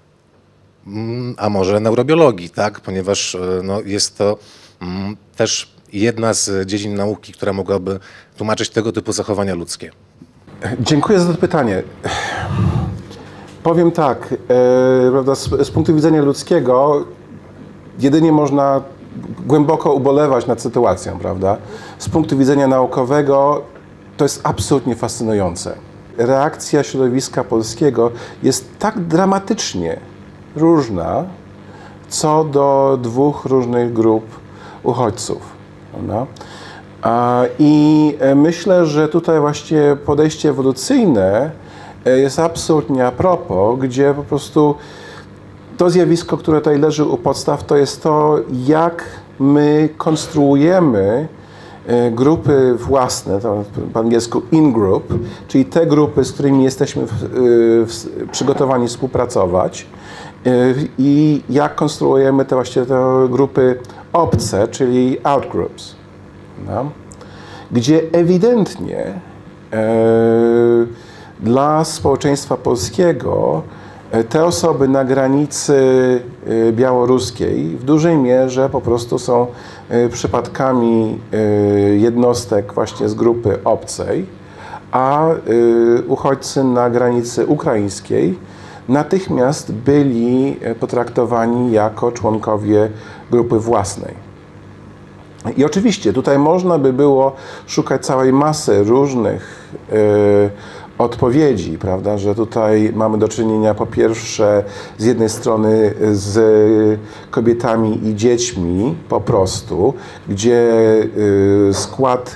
a może neurobiologii, tak? Ponieważ e, no, jest to mm, też jedna z dziedzin nauki, która mogłaby tłumaczyć tego typu zachowania ludzkie. Dziękuję za to pytanie. Powiem tak, e, prawda, z, z punktu widzenia ludzkiego jedynie można głęboko ubolewać nad sytuacją, prawda? Z punktu widzenia naukowego to jest absolutnie fascynujące. Reakcja środowiska polskiego jest tak dramatycznie różna co do dwóch różnych grup uchodźców, prawda? I myślę, że tutaj właśnie podejście ewolucyjne jest absolutnie a propos, gdzie po prostu to zjawisko, które tutaj leży u podstaw, to jest to, jak my konstruujemy grupy własne, to po angielsku in-group, czyli te grupy, z którymi jesteśmy w, w, przygotowani współpracować, i jak konstruujemy te właśnie te grupy obce, czyli out-groups. No, gdzie ewidentnie e, dla społeczeństwa polskiego e, te osoby na granicy e, białoruskiej w dużej mierze po prostu są e, przypadkami e, jednostek właśnie z grupy obcej, a e, uchodźcy na granicy ukraińskiej natychmiast byli potraktowani jako członkowie grupy własnej. I oczywiście tutaj można by było szukać całej masy różnych y, odpowiedzi, prawda, że tutaj mamy do czynienia po pierwsze z jednej strony z kobietami i dziećmi po prostu, gdzie y, skład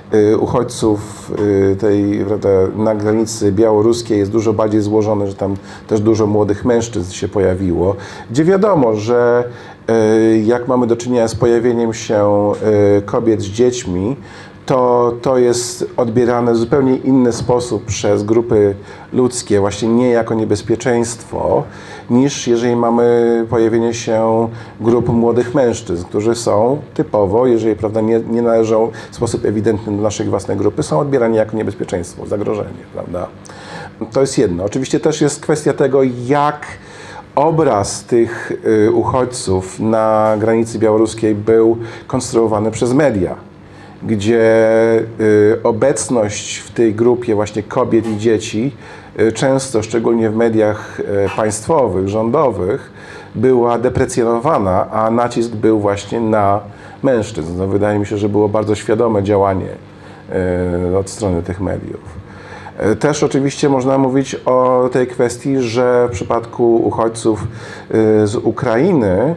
uchodźców tej, prawda, na granicy białoruskiej jest dużo bardziej złożony, że tam też dużo młodych mężczyzn się pojawiło, gdzie wiadomo, że jak mamy do czynienia z pojawieniem się kobiet z dziećmi, to to jest odbierane w zupełnie inny sposób przez grupy ludzkie, właśnie nie jako niebezpieczeństwo, niż jeżeli mamy pojawienie się grup młodych mężczyzn, którzy są typowo, jeżeli prawda, nie, nie należą w sposób ewidentny do naszej własnej grupy, są odbierani jako niebezpieczeństwo, zagrożenie, prawda? To jest jedno. Oczywiście też jest kwestia tego, jak obraz tych y, uchodźców na granicy białoruskiej był konstruowany przez media, gdzie y, obecność w tej grupie właśnie kobiet i dzieci y, często, szczególnie w mediach y, państwowych, rządowych, była deprecjonowana, a nacisk był właśnie na mężczyzn. No, wydaje mi się, że było bardzo świadome działanie y, od strony tych mediów. Y, też oczywiście można mówić o tej kwestii, że w przypadku uchodźców y, z Ukrainy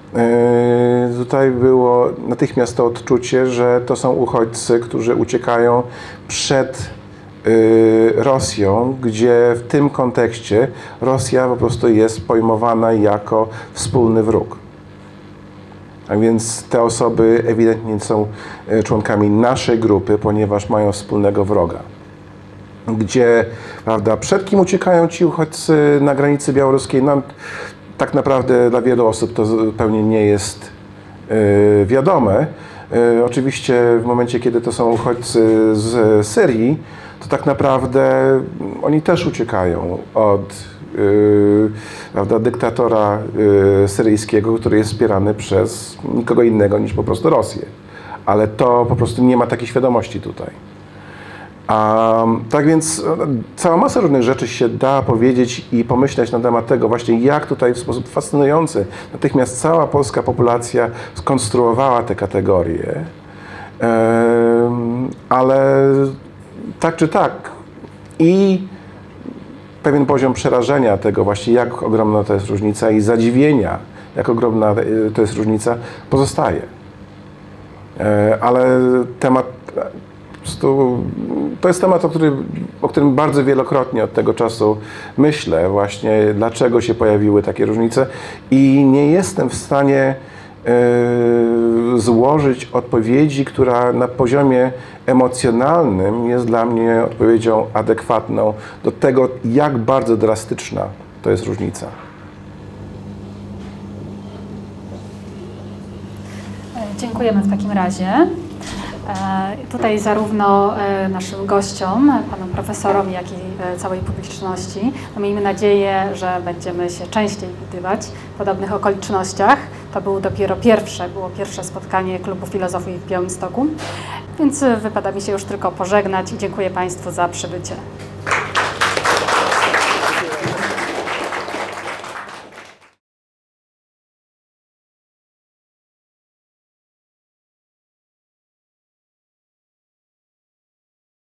tutaj było natychmiast to odczucie, że to są uchodźcy, którzy uciekają przed Rosją, gdzie w tym kontekście Rosja po prostu jest pojmowana jako wspólny wróg. A więc te osoby ewidentnie są członkami naszej grupy, ponieważ mają wspólnego wroga. Gdzie, prawda, przed kim uciekają ci uchodźcy na granicy białoruskiej? No, tak naprawdę dla wielu osób to zupełnie nie jest y, wiadome. Y, oczywiście w momencie, kiedy to są uchodźcy z Syrii, to tak naprawdę oni też uciekają od y, prawda, dyktatora y, syryjskiego, który jest wspierany przez nikogo innego niż po prostu Rosję. Ale to po prostu nie ma takiej świadomości tutaj. A, tak więc cała masa różnych rzeczy się da powiedzieć i pomyśleć na temat tego właśnie, jak tutaj w sposób fascynujący natychmiast cała polska populacja skonstruowała te kategorie. E, ale tak czy tak i pewien poziom przerażenia tego właśnie, jak ogromna to jest różnica i zadziwienia, jak ogromna to jest różnica, pozostaje. E, ale temat Po prostu, to jest temat, o którym, o którym bardzo wielokrotnie od tego czasu myślę, właśnie dlaczego się pojawiły takie różnice i nie jestem w stanie y, złożyć odpowiedzi, która na poziomie emocjonalnym jest dla mnie odpowiedzią adekwatną do tego, jak bardzo drastyczna to jest różnica. Dziękujemy w takim razie. Tutaj zarówno naszym gościom, panu profesorowi, jak i całej publiczności. No miejmy nadzieję, że będziemy się częściej widywać w podobnych okolicznościach. To było dopiero pierwsze, było pierwsze spotkanie Klubu Filozofii w Białymstoku, więc wypada mi się już tylko pożegnać i dziękuję Państwu za przybycie.